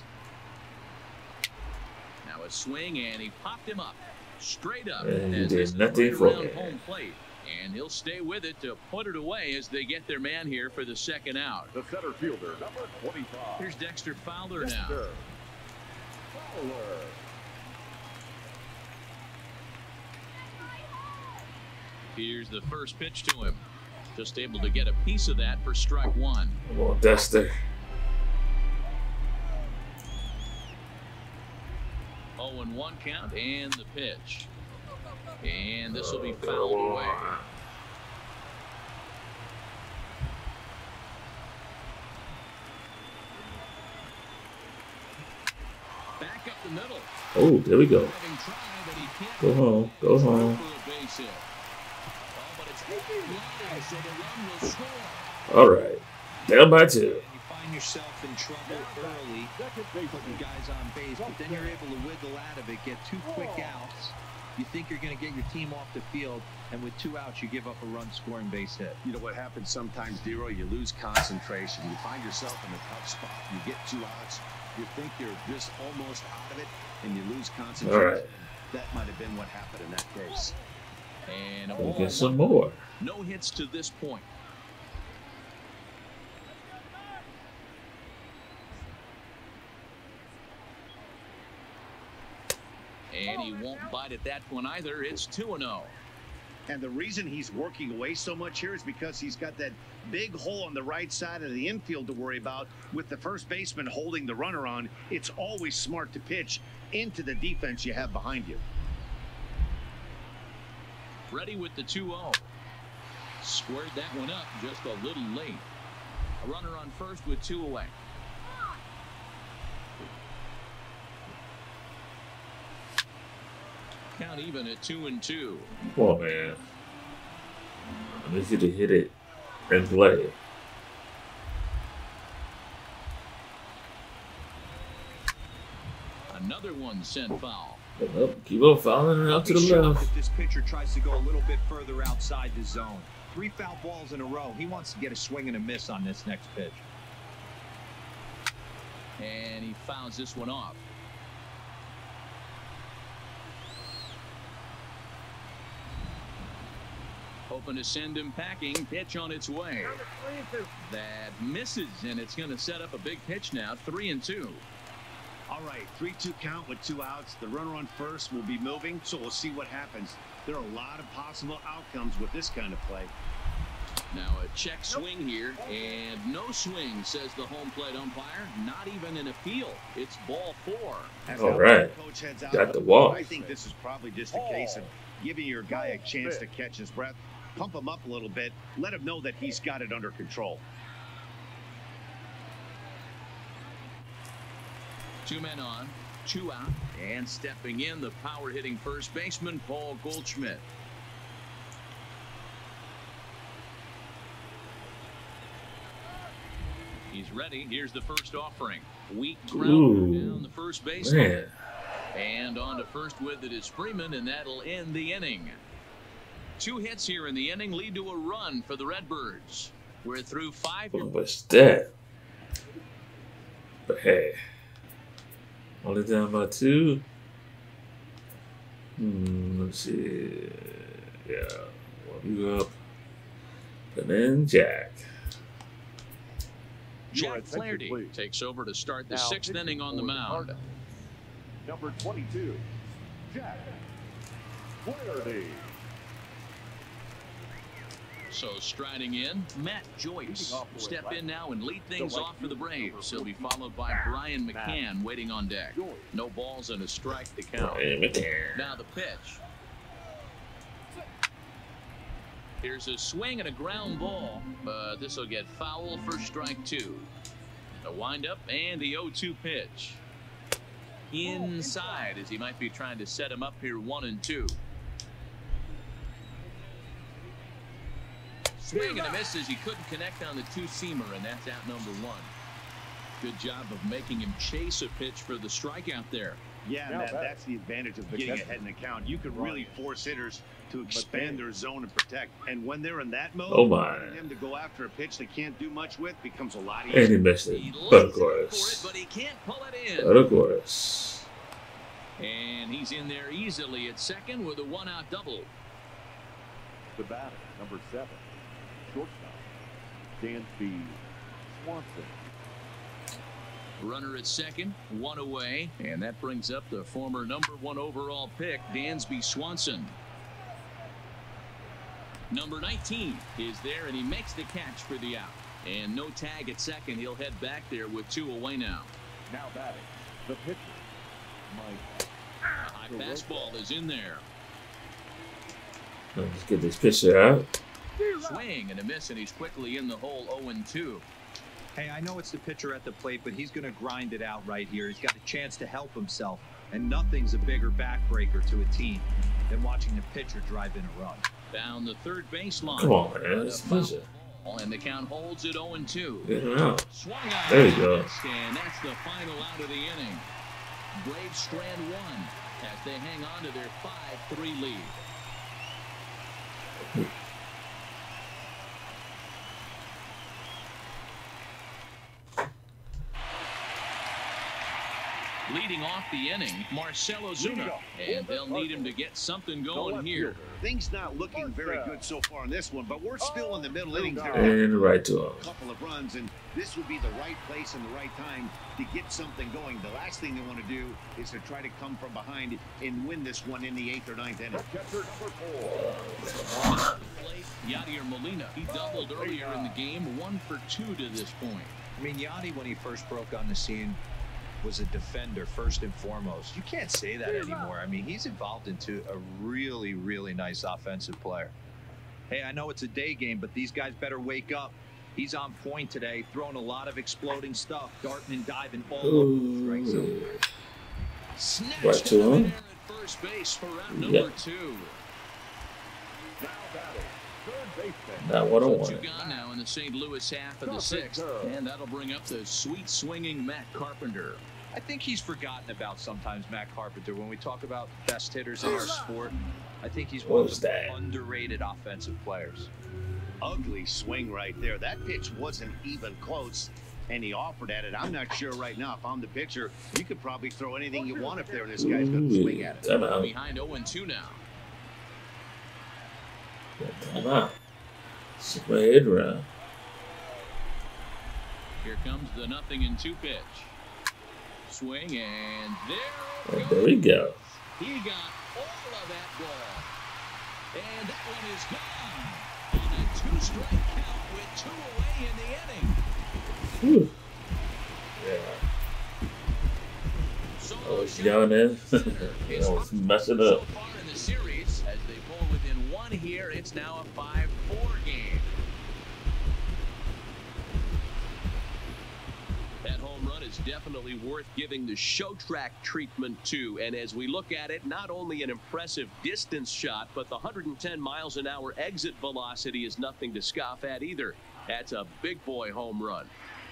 Speaker 3: Now a swing, and he popped him up. Straight up.
Speaker 1: And he
Speaker 3: as
Speaker 1: did
Speaker 3: this is
Speaker 1: nothing
Speaker 3: right
Speaker 1: for
Speaker 3: around
Speaker 1: it.
Speaker 3: home plate. And he'll stay with it to put it away as they get their man here for the second out.
Speaker 5: The center fielder, number twenty-five.
Speaker 3: Here's Dexter Fowler now.
Speaker 5: Dexter Fowler.
Speaker 3: Here's the first pitch to him. Just able to get a piece of that for strike one.
Speaker 1: Come on, Dexter.
Speaker 3: oh and one count and the pitch. And this will be
Speaker 1: Oh,
Speaker 3: fouled
Speaker 1: come
Speaker 3: away.
Speaker 1: on.
Speaker 3: Back up the middle.
Speaker 1: Oh, there we go.
Speaker 3: Having tried, but he can't
Speaker 1: Go home. Go home.
Speaker 3: for a base hit. Oh, but it's low, so the run will score.
Speaker 1: All right. Down by two.
Speaker 2: You find yourself in trouble early,
Speaker 5: Second baseman.
Speaker 2: putting guys on base, but then you're able to wiggle out of it, get two quick outs. You think you're going to get your team off the field, and with two outs, you give up a run-scoring base hit.
Speaker 4: You know what happens sometimes, Dero? You lose concentration. You find yourself in a tough spot. You get two outs. You think you're just almost out of it, and you lose concentration.
Speaker 1: All right.
Speaker 4: That might have been what happened in that case.
Speaker 3: And a
Speaker 1: We'll
Speaker 3: ball
Speaker 1: get some
Speaker 3: one.
Speaker 1: more.
Speaker 3: No hits to this point. And he won't bite at that one either. It's two and oh.
Speaker 4: And the reason he's working away so much here is because he's got that big hole on the right side of the infield to worry about. With the first baseman holding the runner on, it's always smart to pitch into the defense you have behind you.
Speaker 3: Ready with the two oh. Squared that one up just a little late. A runner on first with two away. Count even at two and two.
Speaker 1: Come on, man. I need you to hit it and play.
Speaker 3: Another one sent foul.
Speaker 1: Up, keep on fouling it out to the
Speaker 2: Be sure
Speaker 1: left.
Speaker 2: that this pitcher tries to go a little bit further outside the zone. Three foul balls in a row. He wants to get a swing and a miss on this next pitch.
Speaker 3: And he fouls this one off. Hoping to send him packing. Pitch on its way. That misses, and it's going to set up a big pitch now. Three and two.
Speaker 4: All right, three two count with two outs. The runner on first will be moving, so we'll see what happens. There are a lot of possible outcomes with this kind of play.
Speaker 3: Now a check swing here, and no swing, says the home plate umpire. Not even an appeal. It's ball four.
Speaker 4: As
Speaker 1: All
Speaker 4: the
Speaker 1: right.
Speaker 4: coach heads out,
Speaker 1: Got the walk.
Speaker 4: I think this is probably just a case of giving your guy a chance to catch his breath, pump him up a little bit, let him know that he's got it under control.
Speaker 3: Two men on, two out, and stepping in, the power-hitting first baseman, Paul Goldschmidt. He's ready. Here's the first offering. Weak grounder
Speaker 1: Ooh,
Speaker 3: down the first baseline.
Speaker 1: Man.
Speaker 3: And on to first with it is Freeman, and that'll end the inning. Two hits here in the inning lead to a run for the Redbirds. We're through five.
Speaker 1: What was that? But hey. Only down by two. Hmm, let's see. Yeah. One you up. And then Jack.
Speaker 3: Jack Flaherty takes over to start the
Speaker 5: Now,
Speaker 3: sixth inning on the mound.
Speaker 5: Number twenty-two, Jack Flaherty.
Speaker 3: So striding in, Matt Joyce. Step in now and lead things off for the Braves. He'll be followed by Brian McCann waiting on deck. No balls and a strike to count. Now the pitch. Here's a swing and a ground ball, but this will get foul for strike two. A windup and the oh two pitch. Inside, as he might be trying to set him up here one and two. Swing and a miss as he couldn't connect on the two-seamer, and that's out number one. Good job of making him chase a pitch for the strikeout there.
Speaker 4: Yeah, Matt, that's the advantage of getting ahead in the count. You can really force hitters to expand their zone and protect. And when they're in that mode,
Speaker 1: Oh my.
Speaker 4: them to go after a pitch they can't do much with becomes a lot easier.
Speaker 1: And he missed it.
Speaker 3: He
Speaker 1: But of
Speaker 3: lays it
Speaker 1: course.
Speaker 3: for it, but he can't pull it in.
Speaker 1: But of course.
Speaker 3: And he's in there easily at second with a one-out double.
Speaker 5: The batter, number seven, shortstop, Dansby Swanson.
Speaker 3: Runner at second, one away, and that brings up the former number one overall pick, Dansby Swanson. Number nineteen is there, and he makes the catch for the out. And no tag at second. He'll head back there with two away now.
Speaker 5: Now batting, the pitcher, Mike.
Speaker 3: A high fastball is in there.
Speaker 1: Let's get this pitcher out.
Speaker 3: Swing and a miss, and he's quickly in the hole oh and two.
Speaker 2: Hey, I know it's the pitcher at the plate, but he's going to grind it out right here. He's got a chance to help himself, and nothing's a bigger backbreaker to a team than watching the pitcher drive in a run.
Speaker 3: Down the third baseline.
Speaker 1: Come on, man. It's a pitcher.
Speaker 3: And the count holds it oh and two.
Speaker 1: Get him out.
Speaker 3: Swung on
Speaker 1: There you
Speaker 3: and
Speaker 1: go.
Speaker 3: missed, and that's the final out of the inning. Braves strand one as they hang on to their five three lead. Leading off the inning, Marcell Ozuna, and they'll need him to get something going here.
Speaker 4: Things not looking very good so far in this one, but we're still in the middle innings there.
Speaker 1: And right to him.
Speaker 4: A couple of runs, and this would be the right place and the right time to get something going. The last thing they want to do is to try to come from behind and win this one in the eighth or ninth inning.
Speaker 5: Catcher number four.
Speaker 3: Yadier Molina, he doubled earlier in the game, one for two to this point.
Speaker 2: I mean, Yadi, when he first broke on the scene, was a defender first and foremost. You can't say that anymore. I mean, he's evolved into a really, really nice offensive player. Hey, I know it's a day game, but these guys better wake up. He's on point today, throwing a lot of exploding stuff, darting and diving all over the strike zone.
Speaker 3: Snatched
Speaker 1: Right to
Speaker 3: him
Speaker 1: him.
Speaker 3: there at first base for round
Speaker 1: Yep.
Speaker 3: number two.
Speaker 5: Now batting, third baseman.
Speaker 1: Not what I
Speaker 3: Two
Speaker 1: wanted.
Speaker 3: gone now in the Saint Louis half of the sixth, and that'll bring up the sweet swinging Matt Carpenter.
Speaker 2: I think he's forgotten about sometimes, Matt Carpenter. When we talk about best hitters in our sport, I think he's
Speaker 1: What
Speaker 2: one
Speaker 1: was
Speaker 2: of the
Speaker 1: that?
Speaker 2: underrated offensive players.
Speaker 4: Ugly swing right there. That pitch wasn't even close, and he offered at it. I'm not sure right now if I'm the pitcher. You could probably throw anything you want up there, and this guy's going to swing at it.
Speaker 1: Time out.
Speaker 3: Behind oh and two now.
Speaker 1: Time out. Shake my head around.
Speaker 3: Here comes the nothing and two pitch. Swing, and there
Speaker 1: Oh,
Speaker 3: it
Speaker 1: there
Speaker 3: goes.
Speaker 1: we go.
Speaker 3: He got all of that ball. And that one is gone. On a two-strike count with two away in the inning.
Speaker 1: Whew. Yeah. I was yawning. I was messing
Speaker 3: So
Speaker 1: up.
Speaker 3: far in the series, as they pull within one here, it's now a five four game. That home run is definitely worth giving the show track treatment to. And as we look at it, not only an impressive distance shot, but the one hundred ten miles an hour exit velocity is nothing to scoff at either. That's a big boy home run.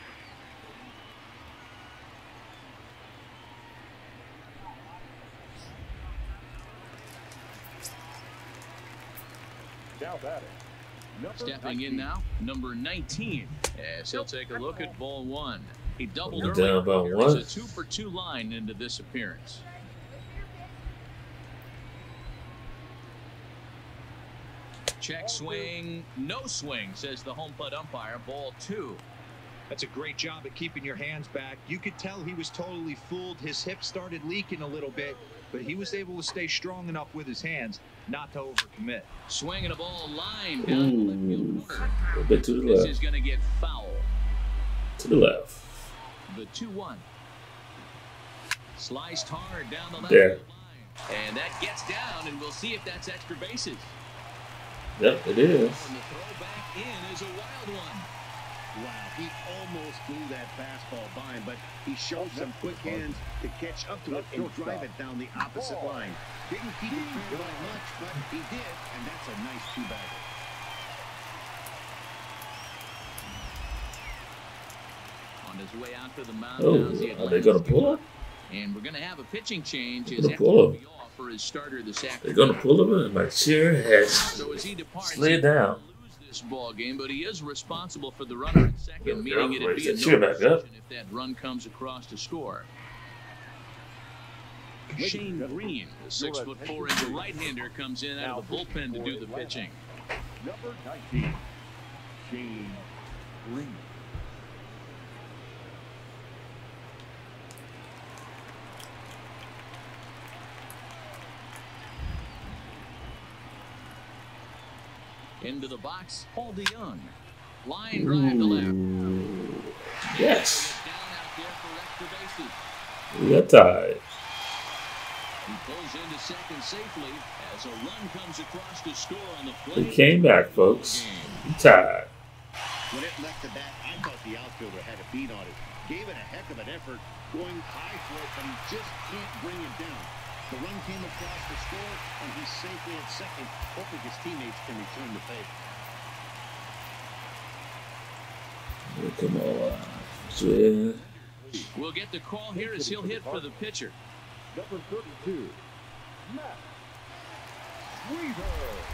Speaker 5: Now batting.
Speaker 3: Stepping in now, number nineteen, as he'll take a look at ball one. He doubled
Speaker 1: Down
Speaker 3: earlier.
Speaker 1: about
Speaker 3: Here
Speaker 1: one.
Speaker 3: is a two for two line into this appearance. Check swing, no swing, says the home plate umpire. Ball two.
Speaker 2: That's a great job at keeping your hands back. You could tell he was totally fooled. His hip started leaking a little bit, but he was able to stay strong enough with his hands not to overcommit.
Speaker 3: Swinging a ball line down the left field
Speaker 1: Ooh.
Speaker 3: corner.
Speaker 1: A bit to the
Speaker 3: This
Speaker 1: left.
Speaker 3: is going to get foul.
Speaker 1: To the left.
Speaker 3: The two one. Sliced hard down the left
Speaker 1: There.
Speaker 3: field line. And that gets down, and we'll see if that's extra bases.
Speaker 1: Yep, it is.
Speaker 3: And the throw back in is a wild one.
Speaker 4: Wow, he almost blew that fastball by him, but he showed some quick hands to catch up to it and drive it down the opposite line. Didn't keep it fair by much, but he did, and that's a nice two-bagger.
Speaker 3: On his way out to the mound
Speaker 1: Oh,
Speaker 3: now is the
Speaker 1: are they going to pull him?
Speaker 3: And we're going to have a pitching change.
Speaker 1: They're
Speaker 3: Is
Speaker 1: gonna pull him.
Speaker 3: Hector Villar for his starter this
Speaker 1: They're
Speaker 3: afternoon.
Speaker 1: going to pull him, and my chair has
Speaker 3: So as he departs,
Speaker 1: slid
Speaker 3: he
Speaker 1: down.
Speaker 3: will lose this ball game, but he is responsible for the runner at second,
Speaker 1: There we
Speaker 3: meaning
Speaker 1: go.
Speaker 3: it'd
Speaker 1: Raise
Speaker 3: be a
Speaker 1: that
Speaker 3: no
Speaker 1: chair back up.
Speaker 3: decision if that run comes across to score. Shane Green, the six foot four inch right-hander, comes in out of the bullpen to do the pitching.
Speaker 5: Number nineteen, Shane Green.
Speaker 3: Into the box, Paul DeYoung. Line drive to left.
Speaker 1: Ooh. Yes.
Speaker 3: Down out there for extra bases.
Speaker 1: We got tied.
Speaker 3: He pulls into second safely as a run comes across to score on the play.
Speaker 1: We came back, folks. We tied.
Speaker 4: When it left the bat, I thought the outfielder had a beat on it. Gave it a heck of an effort, going high for it, but he just can't bring it down. The run came across the score, and he's safely at second, hoping his teammates can return the favor.
Speaker 1: Come on. Swing.
Speaker 3: We'll get the call here as he'll hit for the pitcher.
Speaker 5: Number thirty-two, Matt Weaver.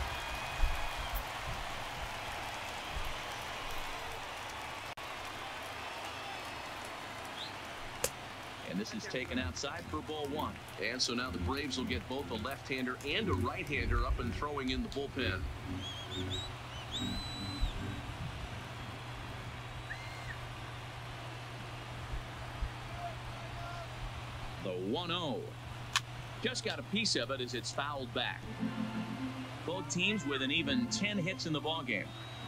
Speaker 3: And this is taken outside for ball one. And so now the Braves will get both a left-hander and a right-hander up and throwing in the bullpen. The one oh. Just got a piece of it as it's fouled back. Both teams with an even ten hits in the ballgame.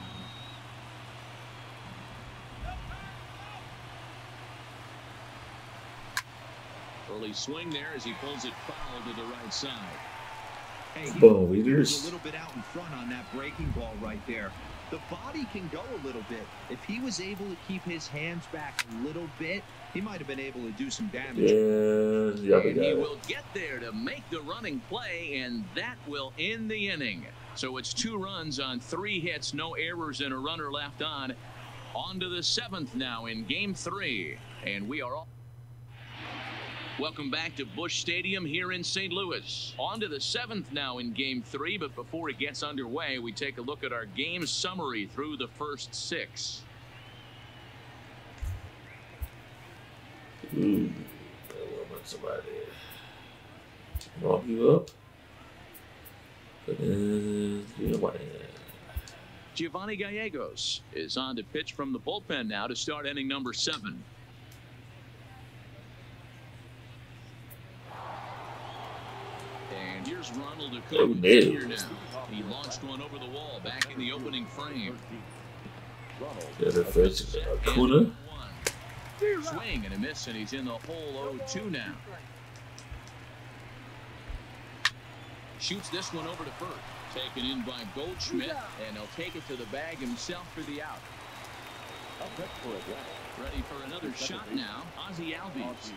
Speaker 3: Early swing there as he pulls it foul to the right side.
Speaker 2: Hey, he
Speaker 1: Ball
Speaker 2: was
Speaker 1: leaders.
Speaker 2: a little bit out in front on that breaking ball right there. The body can go a little bit. If he was able to keep his hands back a little bit, he might have been able to do some damage.
Speaker 1: Yeah, yeah, we
Speaker 3: And
Speaker 1: got
Speaker 3: he
Speaker 1: it.
Speaker 3: will get there to make the running play, and that will end the inning. So it's two runs on three hits, no errors, and a runner left on. On to the seventh now in game three. And we are all. Welcome back to Busch Stadium here in Saint Louis. On to the seventh now in game three, but before it gets underway, we take a look at our game summary through the first six.
Speaker 1: Ooh, somebody walk you up.
Speaker 3: Giovanni Gallegos is on to pitch from the bullpen now to start inning number seven. And here's Ronald Acuna Junior now. He launched one over the wall back in the opening frame.
Speaker 1: Yeah, the first Acuna.
Speaker 3: Swing and a miss, and he's in the hole oh two now. Shoots this one over to first. Taken in by Goldschmidt, and he'll take it to the bag himself for the out. Ready for another shot now, Ozzie Albies.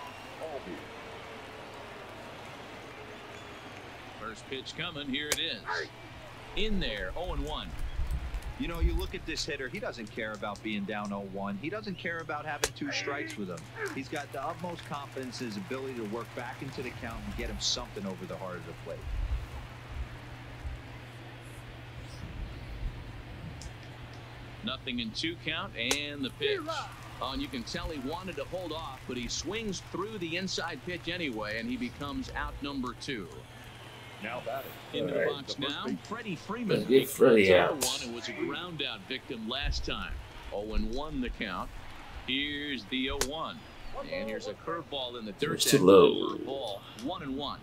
Speaker 3: First pitch coming, here it is. In there, oh and one.
Speaker 2: You know, you look at this hitter, he doesn't care about being down oh one. He doesn't care about having two strikes with him. He's got the utmost confidence in his ability to work back into the count and get him something over the heart of the plate.
Speaker 3: Nothing in two count, and the pitch. Oh, and you can tell he wanted to hold off, but he swings through the inside pitch anyway, and he becomes out number two.
Speaker 5: Now batting.
Speaker 3: Into
Speaker 1: right.
Speaker 3: the box now, Freddie Freeman.
Speaker 1: Let's get Freddie out.
Speaker 3: One who was a ground out victim last time. oh and one the count. Here's the oh one. And here's a curveball in the dirt.
Speaker 1: It's too low.
Speaker 3: Ball, one and one.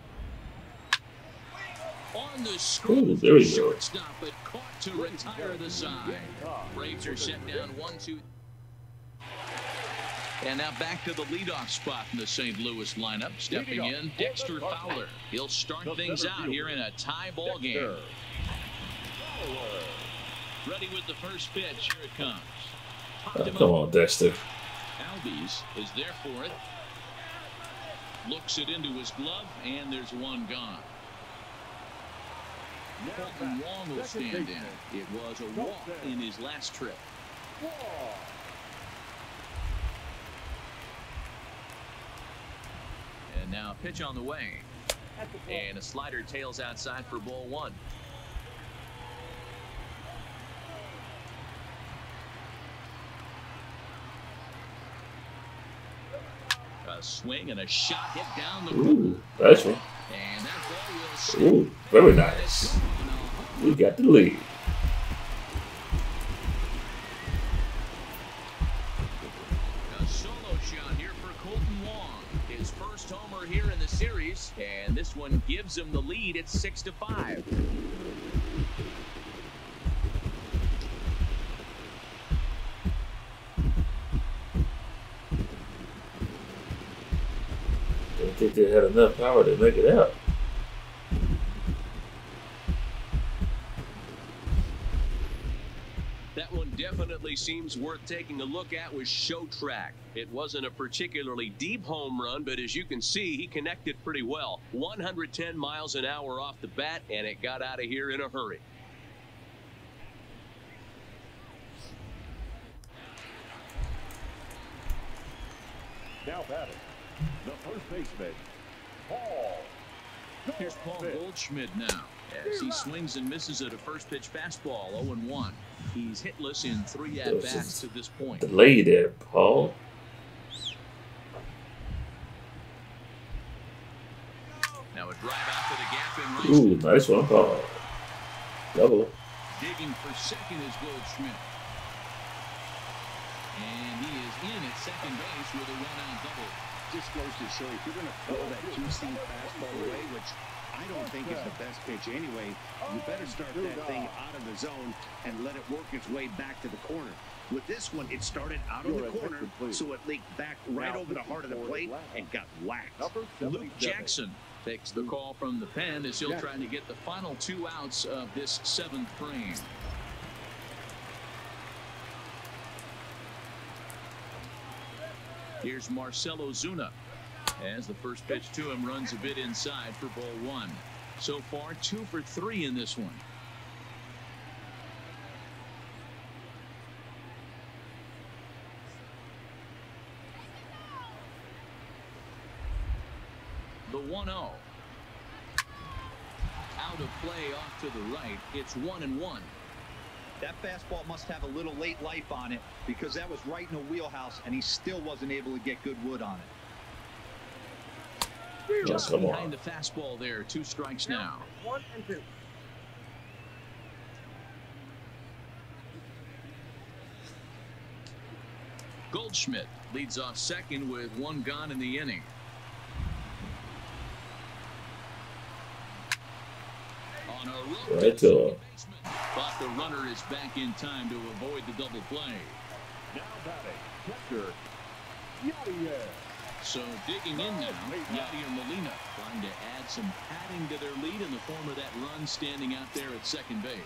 Speaker 3: On the
Speaker 1: Ooh,
Speaker 3: screw,
Speaker 1: there we go.
Speaker 3: shortstop, but caught to retire the side. Braves are set down one two. And now back to the leadoff spot in the Saint Louis lineup. Stepping in, Dexter Fowler. He'll start things out here in a tie ball game. Ready with the first pitch. Here it comes.
Speaker 1: Oh, come on, Dexter.
Speaker 3: Albies is there for it. Looks it into his glove, and there's one gone. Colton Wong will stand in. It was a walk in his last trip. And now a pitch on the way. And a slider tails outside for ball one. A swing and a shot hit down the road.
Speaker 1: Ooh, that's one.
Speaker 3: And that ball will stay.
Speaker 1: Ooh, very nice. We got the lead.
Speaker 3: A solo shot here for Colton Wong. His first homer here in the series, and this one gives him the lead at six to five.
Speaker 1: I didn't think they had enough power to make it out.
Speaker 7: That one definitely seems worth taking a look at with Show Track. It wasn't a particularly deep home run, but as you can see, he connected pretty well. one hundred ten miles an hour off the bat, and it got out of here in a hurry.
Speaker 5: Now batting. The first baseman, Paul.
Speaker 3: Here's Paul Goldschmidt now as he swings and misses at a first pitch fastball. oh and one. He's hitless in three at bats to this point.
Speaker 1: Delay there, Paul.
Speaker 3: Now a drive out to the gap in right.
Speaker 1: Ooh, nice one, Paul. Double.
Speaker 3: Digging for second is Goldschmidt. And he is in at second base with a one-out double.
Speaker 4: Just goes to show if you're going to throw that two-seam fastball away, which I don't think is the best pitch anyway, you better start that thing out of the zone and let it work its way back to the corner. With this one, it started out of the corner, so it leaked back right over the heart of the plate and got whacked.
Speaker 3: Luke Jackson takes the call from the pen as he'll try to get the final two outs of this seventh frame. Here's Marcell Ozuna as the first pitch to him runs a bit inside for ball one. So far, two for three in this one. one oh. Out of play off to the right. It's one and one.
Speaker 2: That fastball must have a little late life on it because that was right in the wheelhouse, and he still wasn't able to get good wood on it.
Speaker 3: Just
Speaker 1: Come
Speaker 3: behind
Speaker 1: on.
Speaker 3: the fastball there. Two strikes now.
Speaker 5: One and two.
Speaker 3: Goldschmidt leads off second with one gone in the inning. On a rope
Speaker 1: Right
Speaker 3: to the
Speaker 1: to
Speaker 3: second baseman. But the runner is back in time to avoid the double play.
Speaker 5: Now batting, catcher, Yadier.
Speaker 3: So digging in now, Yadier Molina trying to add some padding to their lead in the form of that run standing out there at second base.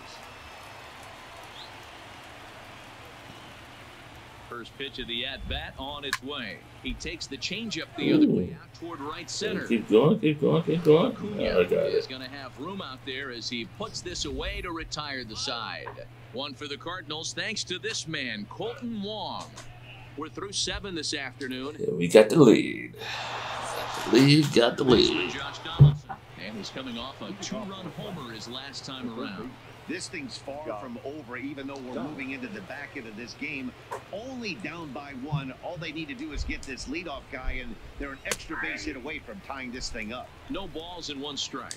Speaker 3: First pitch of the at-bat on its way. He takes the changeup the other way out toward right center.
Speaker 1: Keep going, keep going, keep going.
Speaker 3: Acuna
Speaker 1: Yeah, I got
Speaker 3: is
Speaker 1: it.
Speaker 3: going to have room out there as he puts this away to retire the side. One for the Cardinals thanks to this man, Colton Wong. We're through seven this afternoon.
Speaker 1: Yeah, we got the lead. Lead, got the
Speaker 3: Baseman
Speaker 1: lead.
Speaker 3: Josh Donaldson. And he's coming off a two-run homer his last time around.
Speaker 4: This thing's far from over, even though we're moving into the back end of this game. Only down by one. All they need to do is get this leadoff guy, and they're an extra base hit away from tying this thing up.
Speaker 3: No balls and one strike.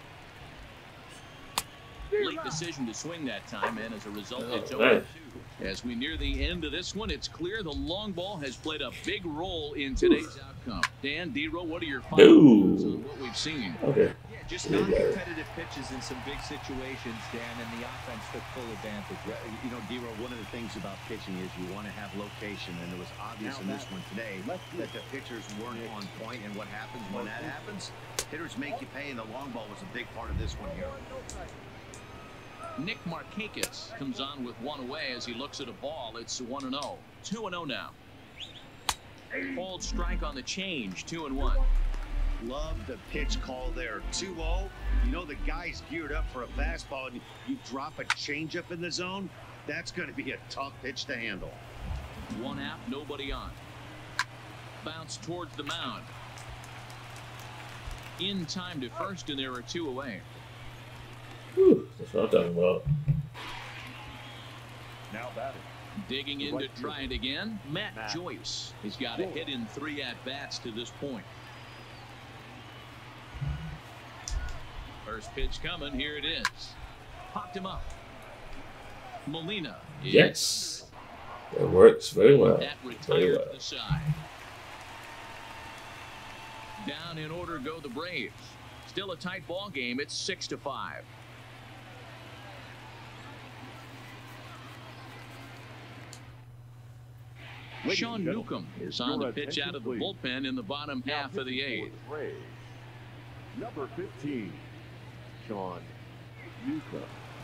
Speaker 3: Late decision to swing that time, and as a result, it's
Speaker 1: Oh,
Speaker 3: oh
Speaker 1: nice.
Speaker 3: two. As we near the end of this one, it's clear the long ball has played a big role in today's outcome. Dan, D-Row, what are your final
Speaker 1: No.
Speaker 3: thoughts on what we've seen?
Speaker 1: Okay.
Speaker 2: Yeah, just non-competitive pitches in some big situations, Dan, and the offense took full advantage.
Speaker 4: Yeah, you know, D-Row, one of the things about pitching is you want to have location, and it was obvious in this one today that the pitchers weren't on point, and what happens when that happens? Hitters make you pay, and the long ball was a big part of this one here.
Speaker 3: Nick Markakis comes on with one away as he looks at a ball. It's one and oh. two and oh now. Hold strike on the change, two and one.
Speaker 4: Love the pitch call there. two oh. You know the guy's geared up for a fastball, and you drop a changeup in the zone. That's going to be a tough pitch to handle.
Speaker 3: One out, nobody on. Bounce towards the mound. In time to first, and there are two away.
Speaker 1: Whew, that's what I'm talking about.
Speaker 5: Now batting,
Speaker 3: Digging in to try it again, Matt Joyce. He's got a hit in three at-bats to this point. First pitch coming, here it is. Popped him up. Molina. is
Speaker 1: Yes. That works very well.
Speaker 3: That
Speaker 1: Very
Speaker 3: retired
Speaker 1: well.
Speaker 3: to the side. Down in order go the Braves. Still a tight ball game. It's six to five. Sean Newcomb is on the pitch out of the bullpen in the bottom half of the eighth.
Speaker 5: number fifteen, Sean Newcomb.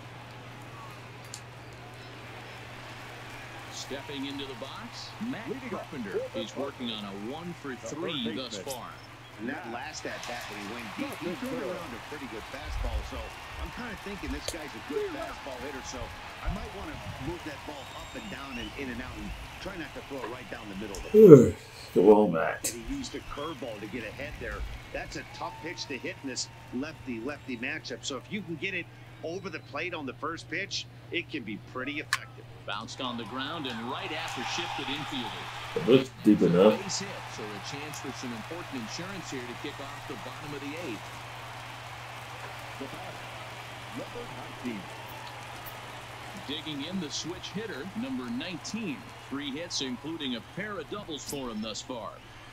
Speaker 3: Stepping into the box, Matt Carpenter. He's working on a one for three thus far.
Speaker 4: And that last at bat when he went deep, he threw around a pretty good fastball. So I'm kind of thinking this guy's a good fastball hitter. So I might want to move that ball up and down and in and out and try not to throw it right down the middle of the
Speaker 1: Whew. Come on, Matt.
Speaker 4: And he used a curveball to get ahead there. That's a tough pitch to hit in this lefty-lefty matchup. So if you can get it over the plate on the first pitch, it can be pretty effective.
Speaker 3: Bounced on the ground and right after shifted infielders.
Speaker 1: It looks deep enough.
Speaker 3: Base hit, so a chance for some important insurance here to kick off the bottom of the eighth.
Speaker 5: The batter, number nineteen.
Speaker 3: Digging in the switch hitter, number nineteen. Three hits, including a pair of doubles for him thus far.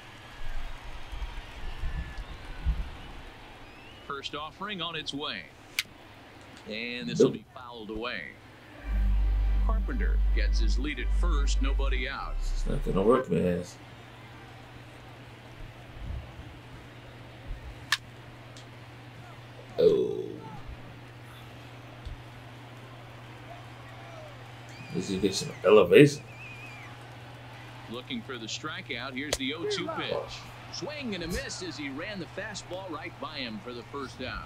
Speaker 3: First offering on its way. And this will be fouled away. Carpenter gets his lead at first, nobody out.
Speaker 1: It's not gonna work, man. Oh. Needs to get some elevation.
Speaker 3: Looking for the strikeout. Here's the oh two pitch. Swing and a miss as he ran the fastball right by him for the first out.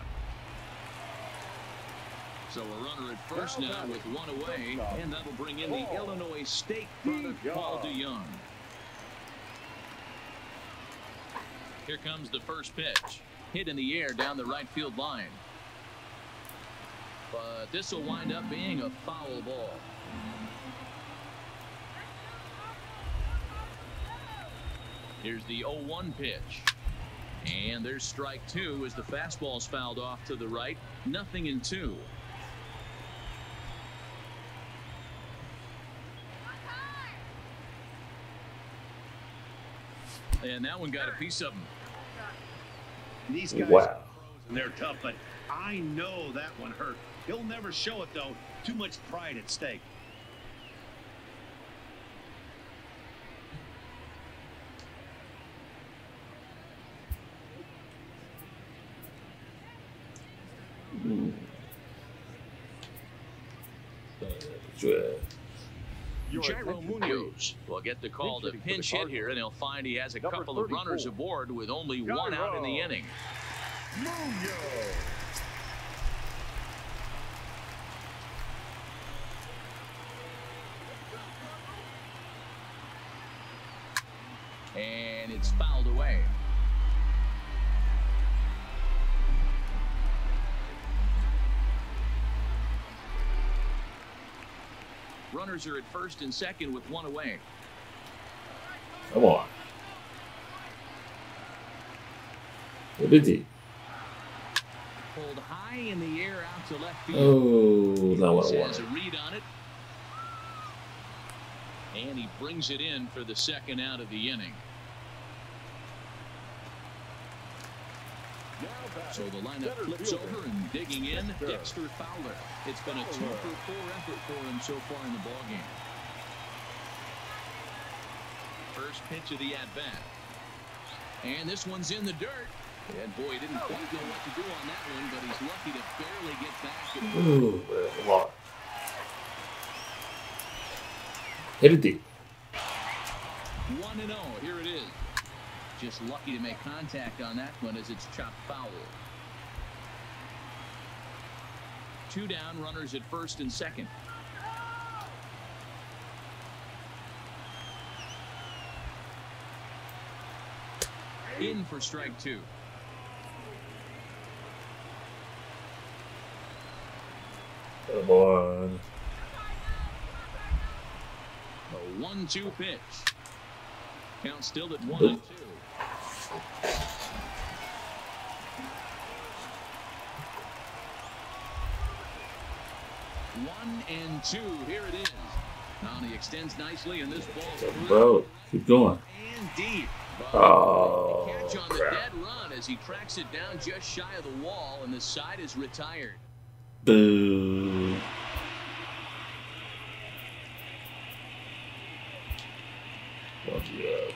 Speaker 3: So a runner at first now with one away, and that'll bring in the Illinois State product, Paul DeYoung. Here comes the first pitch. hit in the air down the right field line. But this will wind up being a foul ball. Here's the oh one pitch. And there's strike two as the fastball's fouled off to the right. Nothing in two. And that one got a piece of him.
Speaker 4: These guys
Speaker 1: Wow.
Speaker 4: are pros and they're tough, but I know that one hurt. He'll never show it, though. Too much pride at stake.
Speaker 1: Mm. Uh,
Speaker 3: Jairo Munoz will get the call to pinch hit here, and he'll find he has a couple of runners aboard with only one out in the inning. And it's fouled away. Runners are at first and second with one away.
Speaker 1: Come on. What did he?
Speaker 3: Pulled high in the air out to left field.
Speaker 1: Oh, not what I
Speaker 3: He has a
Speaker 1: wanted.
Speaker 3: read on it. And he brings it in for the second out of the inning. So the lineup flips over and digging in, Dexter Fowler. It's been a two for four effort for him so far in the ballgame. First pitch of the at-bat. And this one's in the dirt. And boy, he didn't quite know what to do on that one, but he's lucky to barely get back.
Speaker 1: Ooh, come on. Hit it deep.
Speaker 3: one and oh, here it is. Just lucky to make contact on that one as it's chopped foul. Two down, runners at first and second. In for strike two.
Speaker 1: Come on.
Speaker 3: A one two pitch. Count still at one and two. One and two. Here it is. Now he extends nicely, and this ball.
Speaker 1: Bro, keep going.
Speaker 3: And deep.
Speaker 1: Oh,
Speaker 3: Catch on the
Speaker 1: crap.
Speaker 3: dead run as he tracks it down just shy of the wall, and the side is retired.
Speaker 1: Boo. Oh, yeah.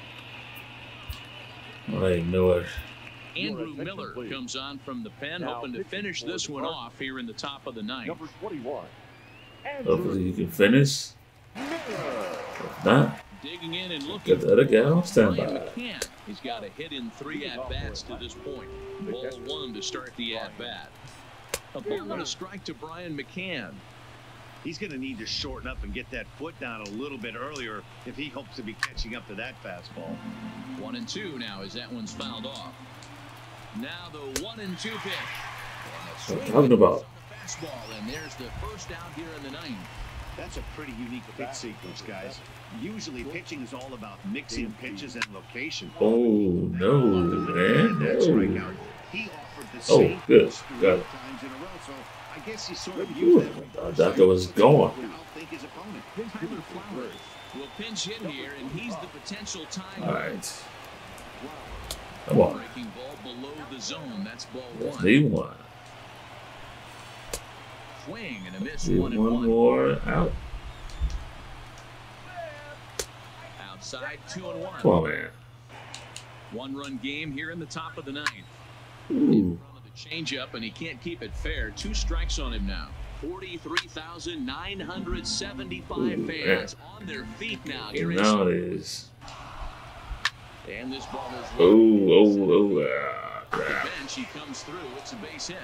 Speaker 1: I knew it.
Speaker 3: Andrew Miller comes on from the pen, hoping to finish this one off here in the top of the ninth.
Speaker 5: Number twenty-one.
Speaker 1: Hopefully you can finish. If not,
Speaker 3: Digging in and looking
Speaker 1: get the other guy on
Speaker 3: Brian
Speaker 1: standby.
Speaker 3: McCann. He's got a hit in three at-bats to this point. Ball one to start the at-bat. A ball and a strike to Brian McCann.
Speaker 4: He's going to need to shorten up and get that foot down a little bit earlier if he hopes to be catching up to that fastball.
Speaker 3: One and two now as that one's fouled off. Now the one and two pitch.
Speaker 1: What I'm talking about.
Speaker 3: Fastball, and there's the first out here in the ninth.
Speaker 4: That's a pretty unique pitch sequence, guys. Usually pitching is all about mixing pitches and location.
Speaker 1: Oh, no, man.
Speaker 4: That
Speaker 1: No.
Speaker 4: strikeout, he offered the
Speaker 1: Oh,
Speaker 4: same
Speaker 1: good.
Speaker 4: pitch three
Speaker 1: Got it.
Speaker 4: times in a row, so I guess he sort of
Speaker 1: Ooh,
Speaker 4: used that
Speaker 1: I thought that was going.
Speaker 4: to outthink his opponent.
Speaker 3: Tyler Flowers will pinch hit here, and he's the potential time.
Speaker 1: All right. Come on.
Speaker 3: Breaking ball below the zone. That's ball
Speaker 1: Let's
Speaker 3: one.
Speaker 1: need one.
Speaker 3: Swing and a miss.
Speaker 1: Need
Speaker 3: One and
Speaker 1: one
Speaker 3: one.
Speaker 1: more out.
Speaker 3: Outside, two and one.
Speaker 1: Come on, man.
Speaker 3: One-run game here in the top of the ninth.
Speaker 1: Ooh.
Speaker 3: In front of the changeup, and he can't keep it fair. Two strikes on him now. forty-three thousand nine hundred seventy-five
Speaker 1: Ooh,
Speaker 3: fans on their feet now. Here
Speaker 1: And
Speaker 3: is
Speaker 1: now it is.
Speaker 3: and this ball is
Speaker 1: Oh, oh, oh, ah,
Speaker 3: the
Speaker 1: crap.
Speaker 3: bench. He comes through. It's a base hit.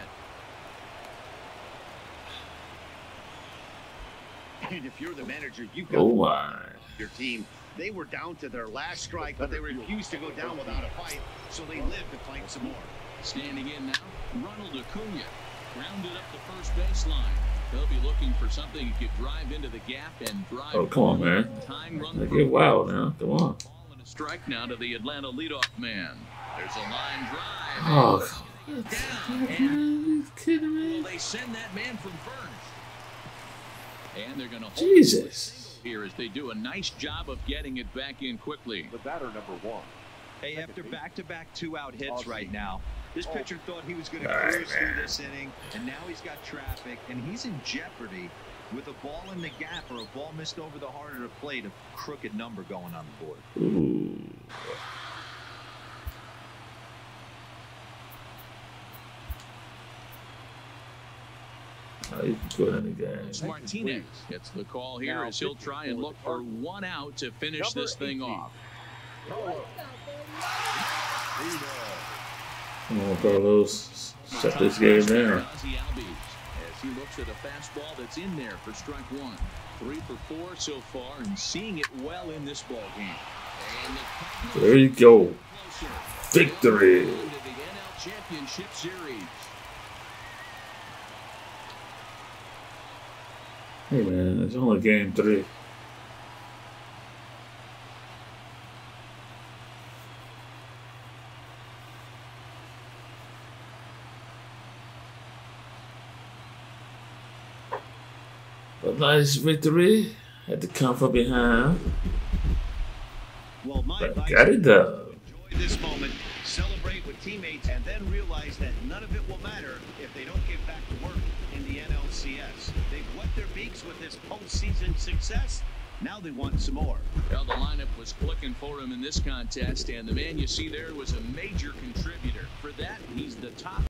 Speaker 4: And if you're the manager, you've got
Speaker 1: Oh, my.
Speaker 4: your team. They were down to their last strike, but they refused to go down without a fight, so they lived to fight some more.
Speaker 3: Standing in now, Ronald Acuna. Grounded up the first baseline. They'll be looking for something he could drive into the gap and drive.
Speaker 1: Oh, come on, man.
Speaker 3: Time run.
Speaker 1: Like, get wild now. Come on.
Speaker 3: Ball and a strike now to the Atlanta leadoff man. There's a line drive.
Speaker 1: Oh,
Speaker 3: Down.
Speaker 1: are you kidding me?
Speaker 3: Will they send that man from first? And they're going to hold
Speaker 1: Jesus.
Speaker 3: here as they do a nice job of getting it back in quickly.
Speaker 5: The batter number one.
Speaker 2: Hey, after back-to-back two-out hits right now, this pitcher thought he was going to
Speaker 1: All right,
Speaker 2: cruise through
Speaker 1: man.
Speaker 2: this inning, and now he's got traffic, and he's in jeopardy with a ball in the gap or a ball missed over the heart of the plate, a crooked number going on the board.
Speaker 1: Ooh. Oh, you can go in the game.
Speaker 3: Martinez gets the call here as he'll try and look for one out to finish this thing off.
Speaker 1: Come on, Carlos. Shut this game down.
Speaker 3: Ozzie Albies, as he looks at a fastball that's in there for strike one. Three for four so far and seeing it well in this ball game. And the
Speaker 1: There you go.
Speaker 3: closer.
Speaker 1: Victory.
Speaker 3: Into the N L Championship Series.
Speaker 1: Hey, man, it's only game three. But nice victory. Had to come from behind.
Speaker 4: Well, my
Speaker 1: But
Speaker 4: advice
Speaker 1: got it
Speaker 4: is
Speaker 1: though.
Speaker 4: enjoy this moment, celebrate with teammates, and then realize that none of it will matter if they don't get back to work in the N L C S. They've wet their beaks with this postseason success. Now they want some more.
Speaker 3: Well, the lineup was clicking for him in this contest, and the man you see there was a major contributor. For that, he's the top